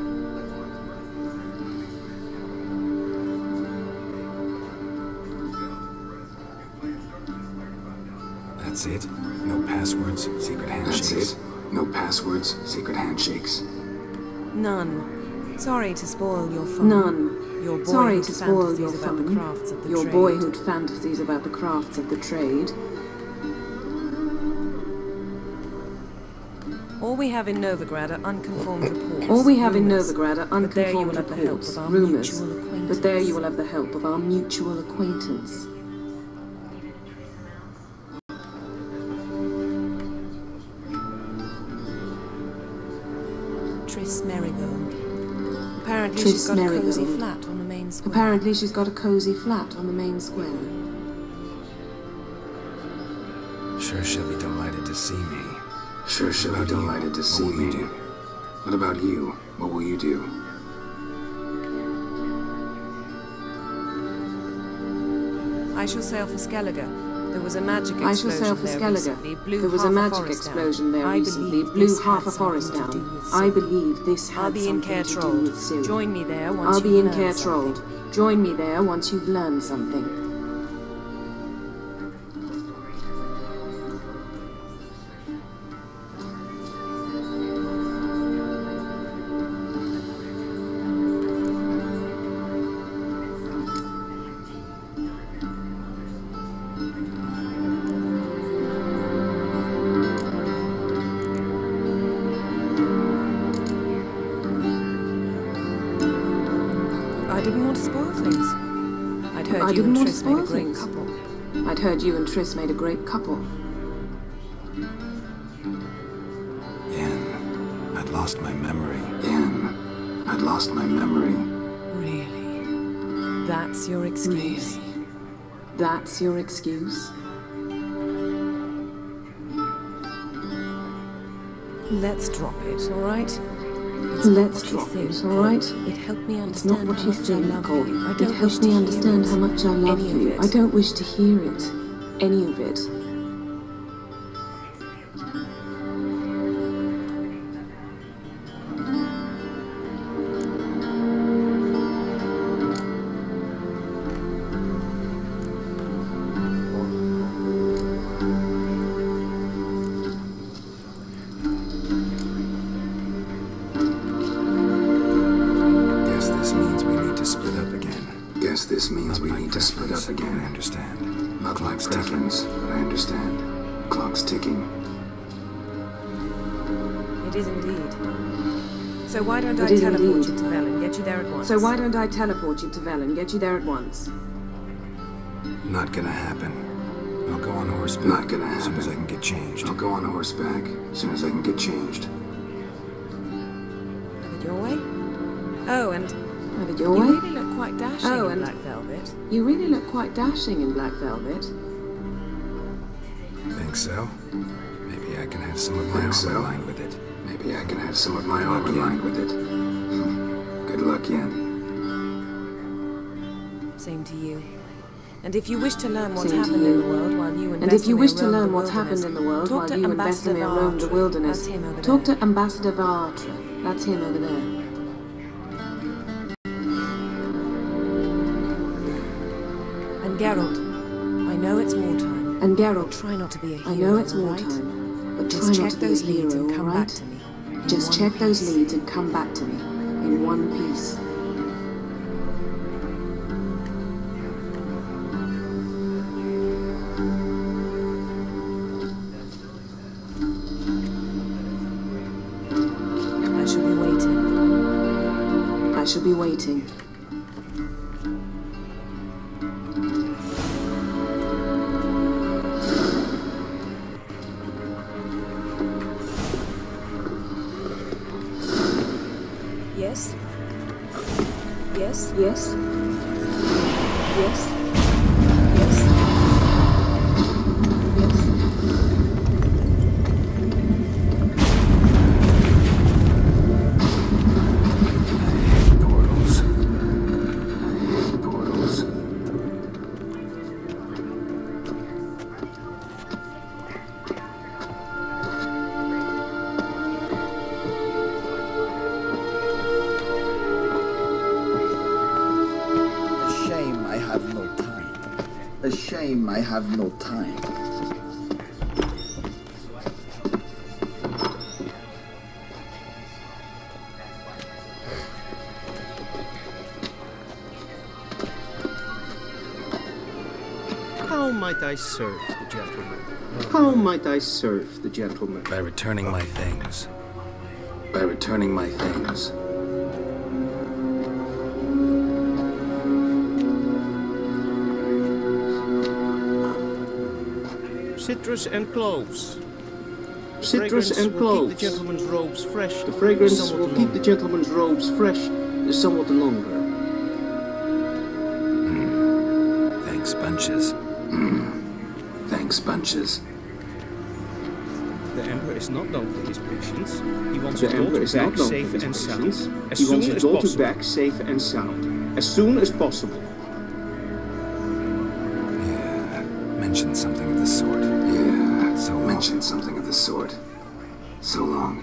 That's it? No passwords, secret handshakes? That's it? No passwords, secret handshakes? None. Sorry to spoil your fun. None. Your Sorry boyhood to spoil fantasies your about the fun. crafts of the Your trade. boyhood fantasies about the crafts of the trade. All we have in Novigrad are unconformed reports. All we have in rumours. Novigrad are But there you will unconformed have the help reports, of our rumours. mutual acquaintance. But there you will have the help of our mutual acquaintance. Triss Merigold. Apparently Triss she's got a cozy Merigold. flat on the main square. Apparently she's got a cozy flat on the main square. Sure she'll be delighted to see me. Sure she'll be delighted to see me. What about you? What will you do? I shall sail for Skellige. There was a magic I shall explosion sail for there Skellige. recently. Blew There was a half magic forest down. explosion there I recently. believe Blew this half had a forest something to down. do with I Ciri. believe this had I'll be in something Caer to do Trold. with Ciri. Join me there once I'll be you've in learned Caer something. Trold. Join me there once you've learned something. I didn't want to spoil things. I'd heard I you didn't and want to Triss made a spoil great things. couple. I'd heard you and Triss made a great couple. Yen, I'd lost my memory. Yen, I'd lost my memory. Really? That's your excuse? Really? That's your excuse? Let's drop it, all right? It's Let's not what drop you it, think. all right? It helped me It's not understand what how you much I think, love Cole. you. I It don't wish helped to me hear understand it. how much I love Any of you. it. I don't wish to hear it. Any of it. Guess this means we need to split up again. Guess this means we need to split up again. I understand. Not my preference, but I understand. Clock's ticking. It is indeed. So why don't It I is teleport indeed. you to Velen, get you there at once? So why don't I teleport you to Velen, get you there at once? Not gonna happen. I'll go on horseback. Not gonna happen. As soon as I can get changed. I'll go on horseback. As soon as I can get changed. Have it your way? Oh, and Have it your you way? really look quite dashing Oh, in and black velvet. you really look quite dashing in black velvet. Think so? Maybe I can have some of my armor aligned with it. Maybe I can have some of my armor aligned with it. Good luck, Yen. Same to you. And if you wish to learn what's Same to happened you. in the world while you and And if you Vesemir wish to roamed learn the what's happened in the world talk while to you and Ambassador Vesemir roamed the Vartre. wilderness, That's him over talk there. to Ambassador Vartre. That's him over there. And Geralt, I know it's wartime, And Geralt, try not to be a hero. I know it's right? wartime, but Just try check not to be those a leads hero, and come right? back to me. in Just one check piece. those leads and come back to me in one piece. I shall be waiting. I shall be waiting. Yes? Yes? Yes? Yes? Yes? Portals. I hate portals. A shame I have no time. A shame I have no time. How might I serve the gentleman? How might I serve the gentleman? By returning my things. By returning my things. Citrus and cloves. The Citrus fragrance and will cloves. keep the gentleman's robes fresh. The fragrance somewhat will longer. keep the gentleman's robes fresh somewhat longer. Thanks, bunches. Thanks, bunches. The Emperor is not known for his patience. He wants The his Emperor daughter is not back known safe for his and sound patience. as He soon wants his as daughter possible. back safe and sound as soon as possible. Yeah. Mention something of the sort. Yeah. So mention something of the sort. So long.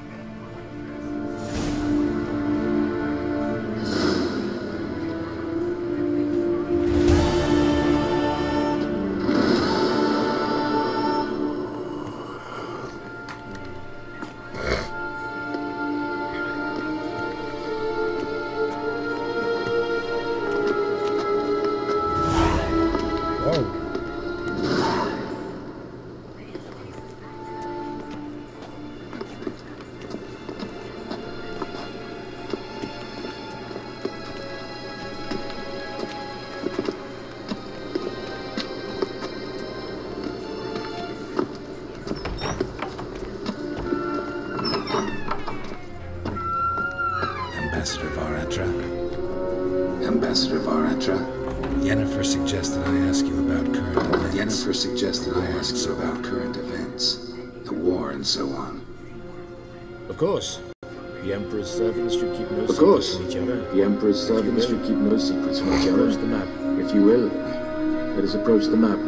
Ambassador Varatra. Ambassador Varatra. Yennefer suggested I ask you about current events. Yennefer suggested I ask you about current events. The war and so on. Of course. The Emperor's servants should keep no Of secrets course. from each other. The Emperor's servants will. should keep no secrets from each other. Approach the map. If you will, let us approach the map.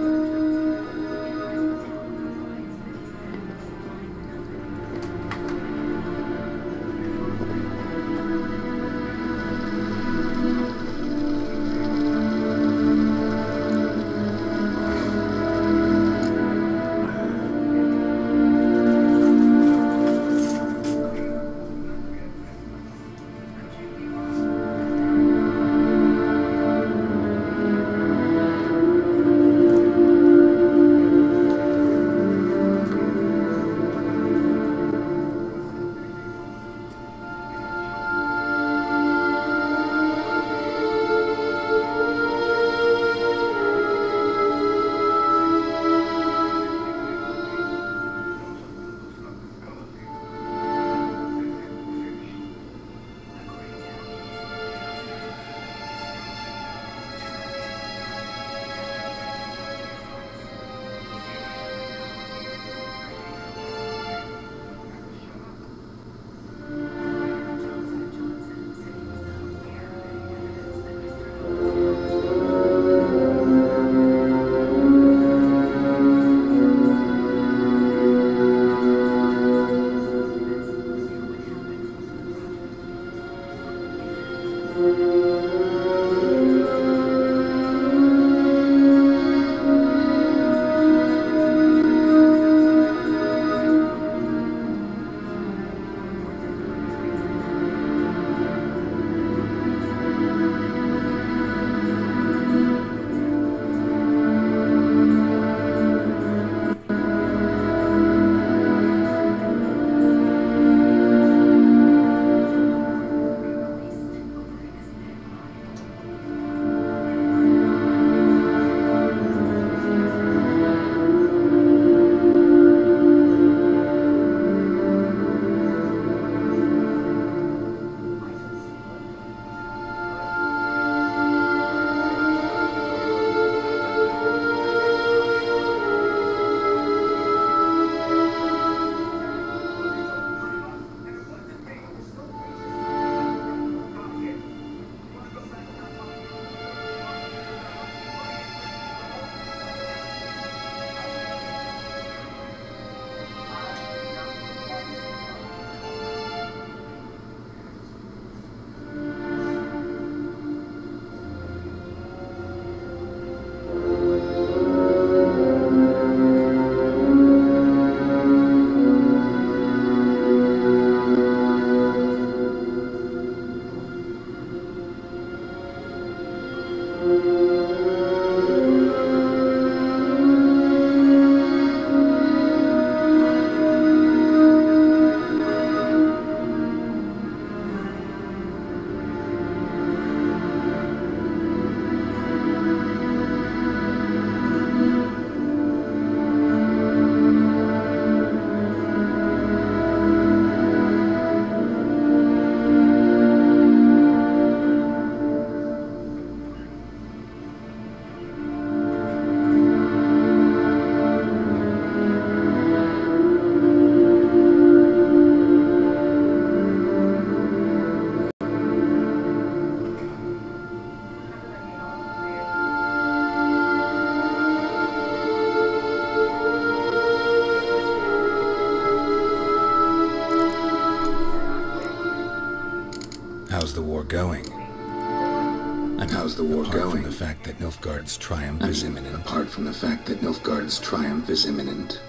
the war going? And how's the war apart going? From the fact that Nilfgaard's triumph and is imminent. Apart from the fact that Nilfgaard's triumph is imminent.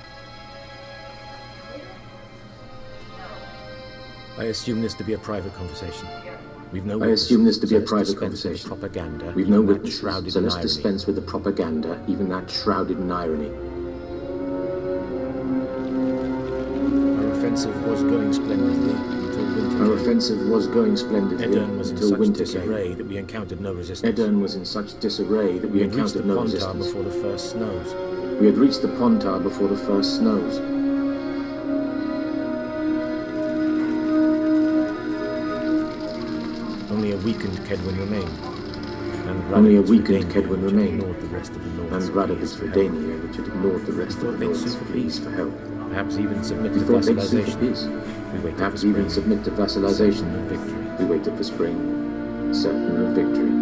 I assume this to be a private conversation. We've no I assume this to be so a private conversation. Propaganda. We've no witnesses, so let's dispense with the propaganda, even that shrouded in irony. Our offensive was going splendidly until winter. Our offensive was going splendidly Edirn was in until such winter disarray came. that we encountered no resistance. Edirn was in such disarray that we, we encountered no resistance. resistance. Before the first snows. We had reached the Pontar before the first snows. Only a weakened Kedwin remained. And Only a weakened Kedwin remained. The rest of the and Radovid for Dania, which had ignored the rest of the Nords for peace, for help. Perhaps even submit to thought they'd sue for vassalization. peace. We waited Perhaps for even spring. submit to vassalization. Certain of victory. We waited for spring, certain of victory.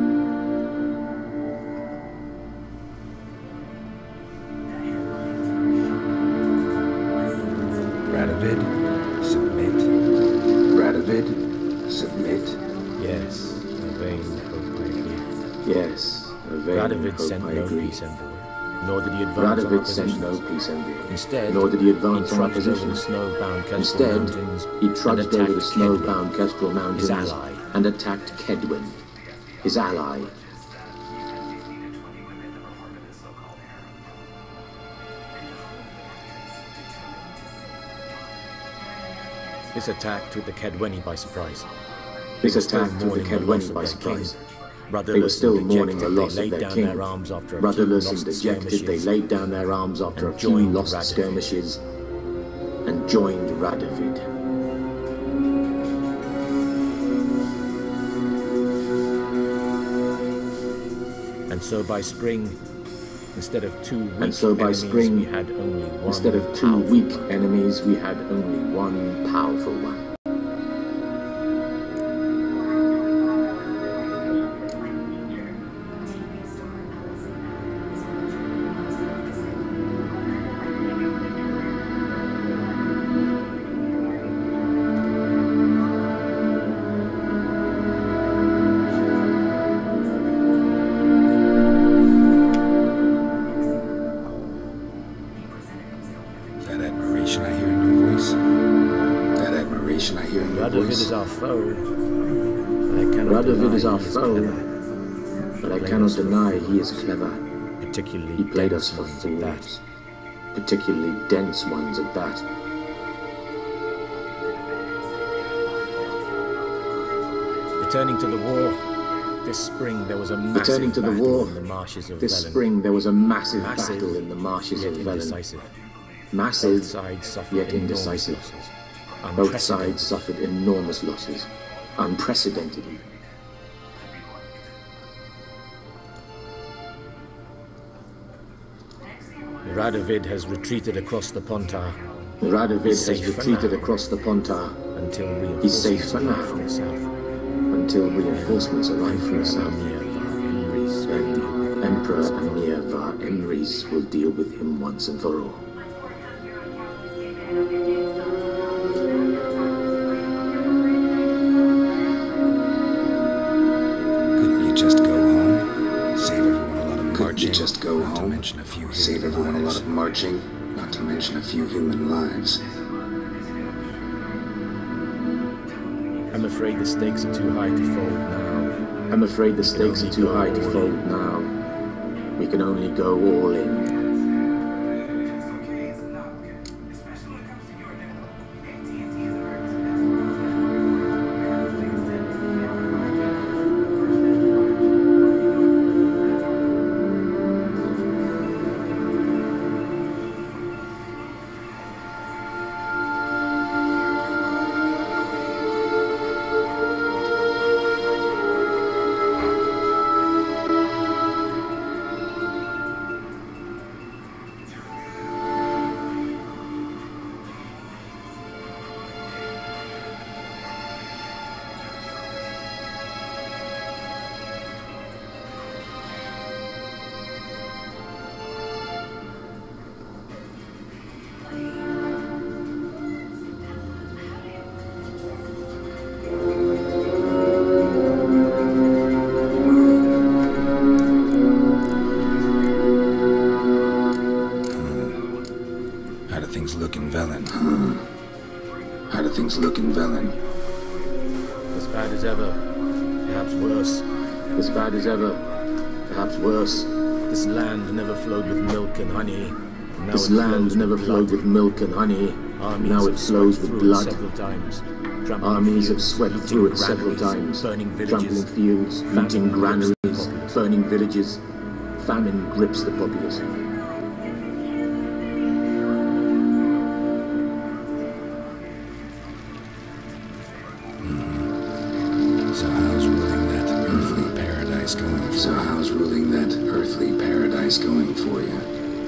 Radovid, submit. Radovid, submit. Yes, a vain hope I agree. Yes, a vain Radovid hope sent I no agree. peace envoy, nor did he advance our Radovid sent positions. no peace envoy. Instead, nor did he advance he our trudged over the positions. snow-bound Kestrel Instead, Mountains he and trudged over attacked the snow-bound Kedwin, Kestrel Mountains his ally. and attacked Kedwin, his ally. This attack took the Kedweni by surprise. This They were still attack took the mourning Kedweni loss of by their surprise. king. They were Rudderless still and mourning the dejected, loss they of laid their down king. their arms after a few Rudderless and lost dejected, they skirmishes laid down their arms after a and few joined lost Radovid. skirmishes and joined Radovid. And so by spring, instead of two weak And so by enemies, spring, we had only one Instead of two powerful weak one. enemies, we had only one powerful one. That admiration I hear in your voice. That admiration I hear in your Radovid voice. is our foe. But I cannot Radovid deny is our he foe, clever. but I Played cannot us for deny fools. he is clever. Particularly He played us dense for ones at that. fools, particularly dense ones at that. Returning to the war, this spring there was a massive Returning to the battle war, in the marshes of This Velen. spring there was a massive, Massive, battle in the marshes yet of Velen. indecisive. Massive, Both sides suffered yet enormous indecisive. losses. Both Unprecedented. sides suffered enormous losses. Unprecedented. Radovid has retreated across the Pontar Radovid He's has safe for retreated now. across the Pontar until He's safe reinforcements for arrive now. from the south. until reinforcements arrive from the south. Then Emperor Amir var Emrys will deal with him once and for all. Couldn't you just go home? Save everyone a lot of Couldn't marching. you just go not to home? mention a few Save human everyone a lot lives. of marching, not to mention a few human lives. I'm afraid the stakes are too high to fold now. I'm afraid the stakes are only too go high to all fold in. now. We can only go all in. How do things look in Velen? Hmm. How do things look in Velen? As bad as ever. Perhaps worse. As bad as ever. Perhaps worse. This land never flowed with milk and honey. Now this land never flowed with milk and honey. Armies now it flows with blood. Several times. Armies have swept through it several times. Burning trampling fields, looting granaries, burning villages. Famine grips the populace. So how's ruling that earthly paradise going for So how's ruling that earthly paradise going for you?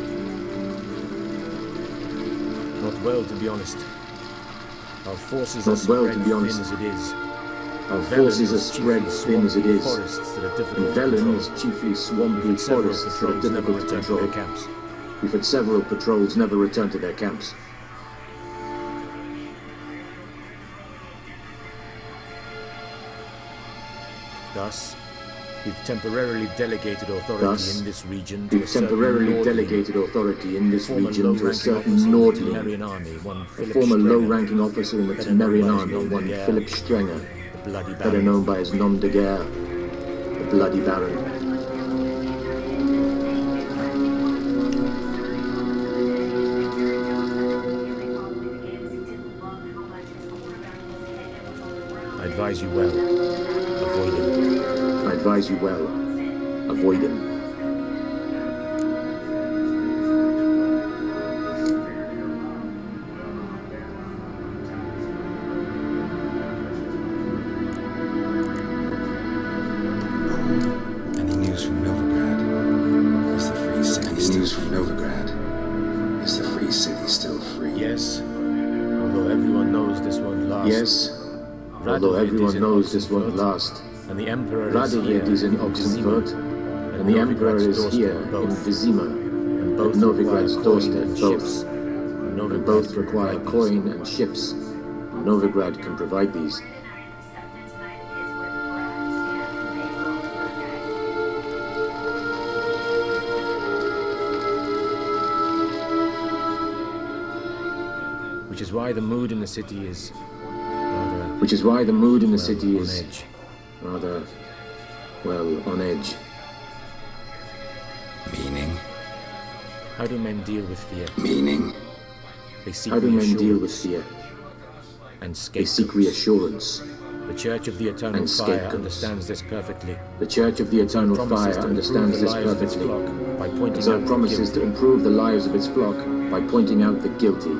Not well, to be honest. Our forces Not are spread well, to be honest. thin as it is. Our forces are spread thin as it is. And Velen is chiefly swampy forests that are difficult to control. We've had several patrols never return to their camps. Thus, we've temporarily delegated authority Thus, in this region to we've a certain temporarily Nordling, delegated authority in this former region to a certain low-ranking Nordling, Temerian army, one a Philip former Strenger, low-ranking officer in the better known Temerian by his army, nom de one guerre, Philip Strenger, the Bloody better Baron. known by his nom de guerre, the Bloody Baron. I advise you well. Avoid him. I advise you well. Avoid him. Any news from Novigrad? Is the free city Any still news from Novigrad? Is the free city still free? Yes. Although everyone knows this won't last. Yes. Although everyone knows this won't last. And the Emperor Radovid is in Oxenfurt, and the Emperor is here in Vizima, and both Novigrad's doorstep both. And both require coin and ships. Novigrad can provide these. Which is why the mood in the city is rather... Which is why the mood in the well, city on is edge. rather, well, on edge. Meaning? How do men deal with fear? Meaning? They seek How do men reassurance deal with fear? and They seek scapegoats. reassurance. The Church of the Eternal and Fire scapegoats. understands this perfectly. The Church of the Eternal promises Fire to understands improve this the lives of its perfectly. flock by pointing So out it the promises to guilty. improve the lives of its flock by pointing out the guilty.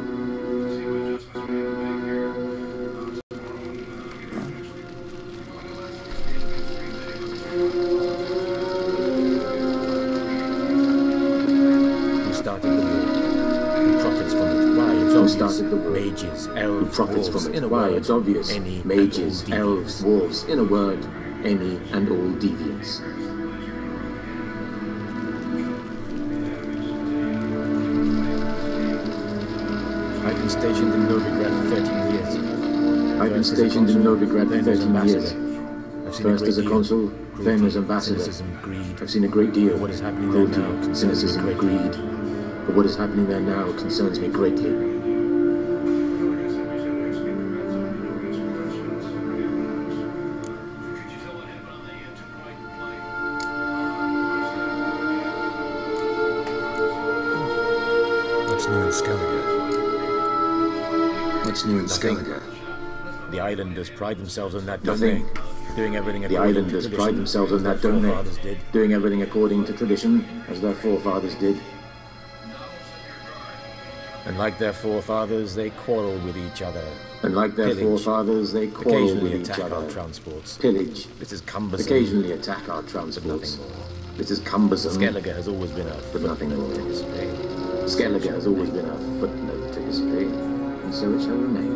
Who started the war? Who profits from it? Why, it's Who obvious. started the war? Mages, Who elves, profits dwarves, from in it? a Why, word, it's obvious. any Mages, and all elves, dwarves, in a word, any and all deviants. I've been stationed in Novigrad for thirteen years. I've been First as a stationed in consul, Novigrad for then as thirteen years. ambassador. I've seen First a as a great consul, deal. then Cruelty, as ambassador. cynicism, greed. I've seen a great deal. What is happening there Cruelty, now concerns me cynicism, greatly. greed. But what is happening there now concerns me greatly. What's new in Skellige? What's new in Nothing. Skellige? The islanders pride themselves on that, don't they? Nothing. Doing everything The according to islanders tradition, pride themselves on as that, their don't they? forefathers did. Doing everything according to tradition, as their forefathers did. And like their forefathers, they quarrel with each other. And like their Pillage. forefathers, they quarrel Occasionally with each attack our other. transports. Pillage. This is cumbersome. Occasionally attack our but transports. nothing more. This is cumbersome, Skellige has always been a but nothing footnote more. to history. Skellige has always been a footnote to history, and so it shall remain.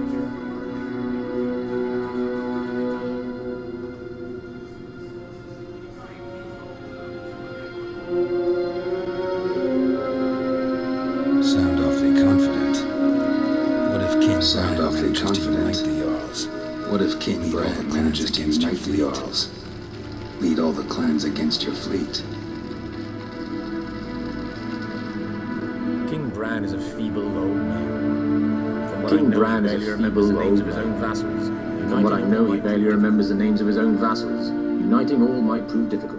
Sound awfully confident. What if King Sound Bran awfully manages to unite confident. the Jarls? What if King Lead all the Bran clans manages to against your unite the fleet? Jarls? Lead all the clans against your fleet. King Bran is a feeble old man. King Bran is a feeble old man. From what I know, he barely remembers the names of his own vassals. Uniting all might prove difficult.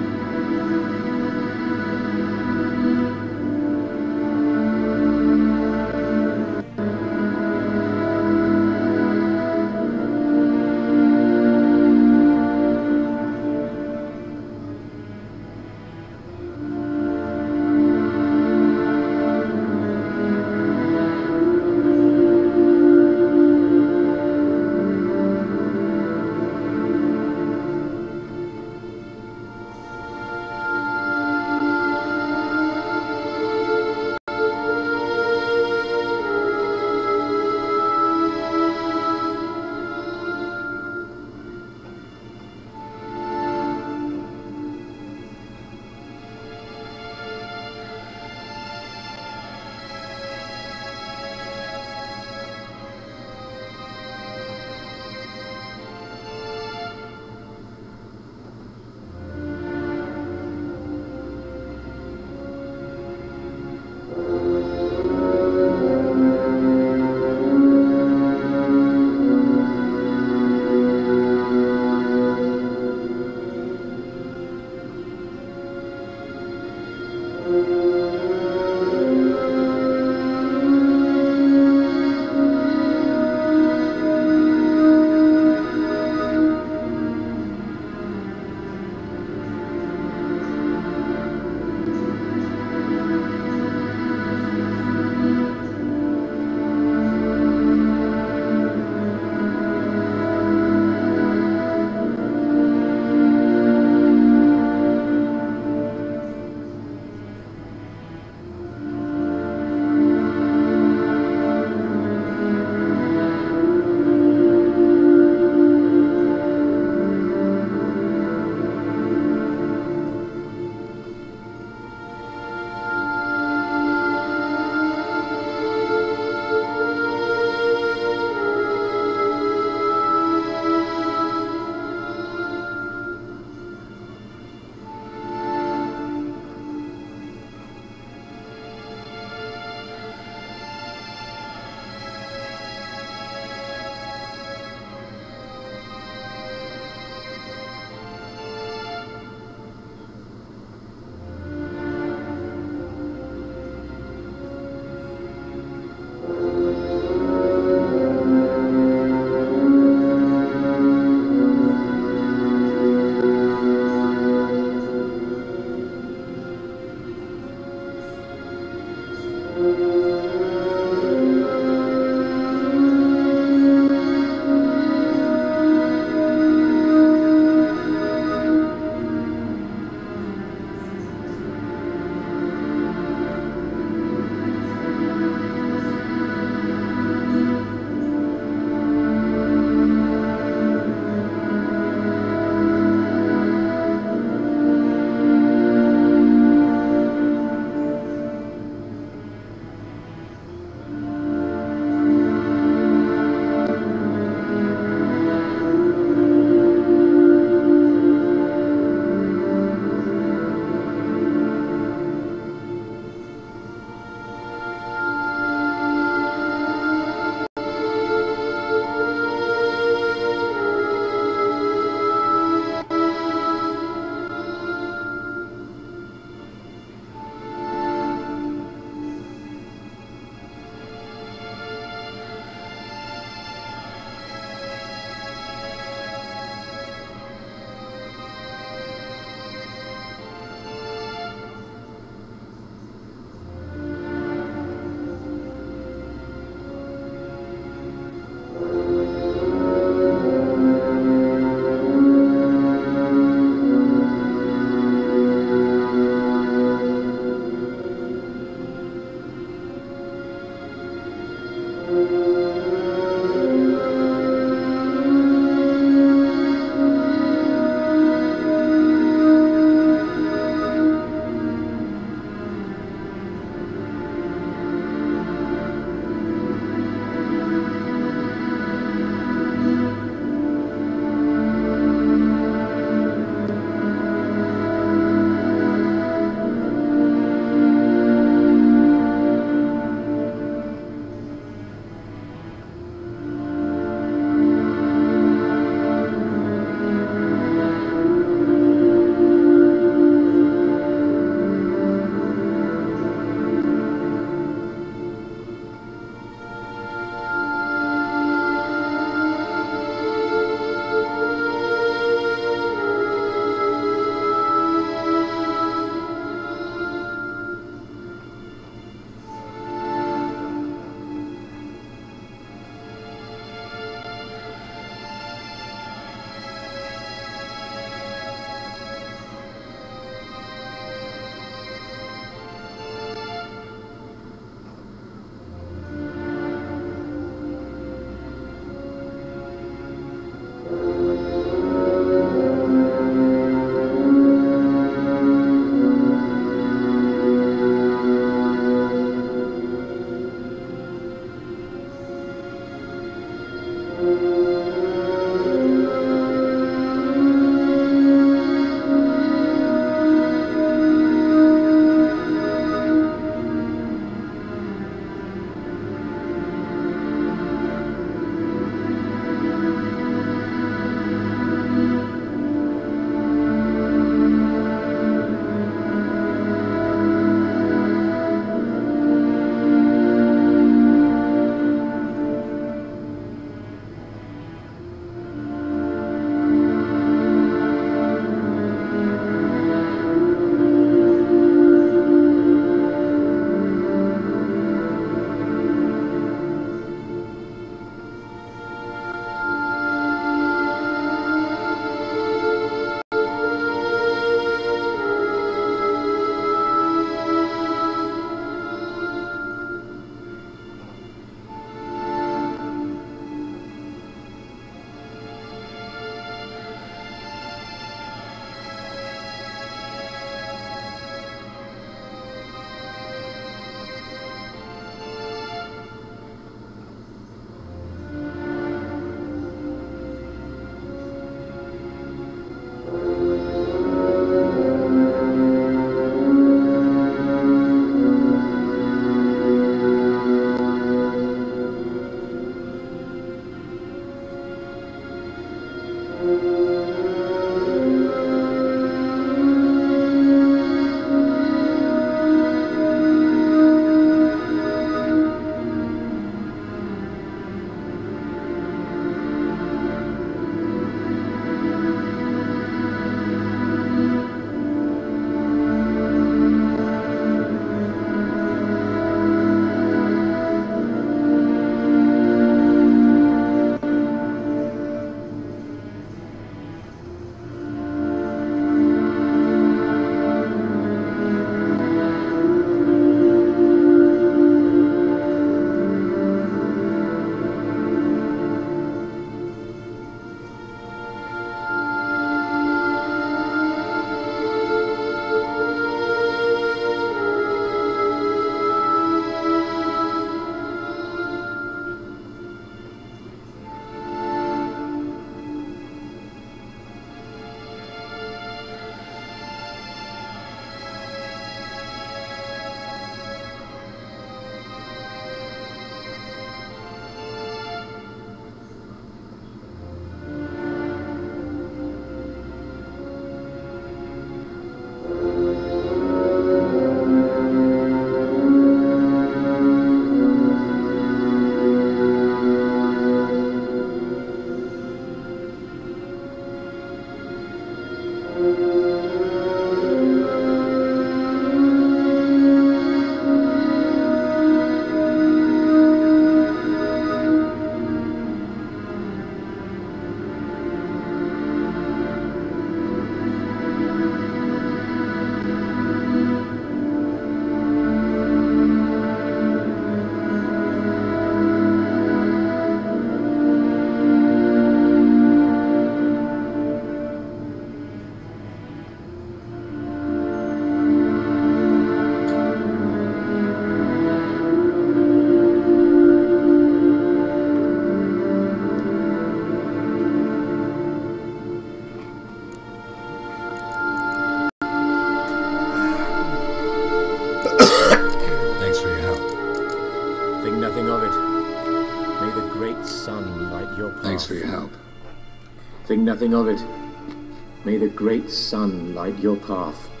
Thanks for your help. Think nothing of it. May the great sun light your path.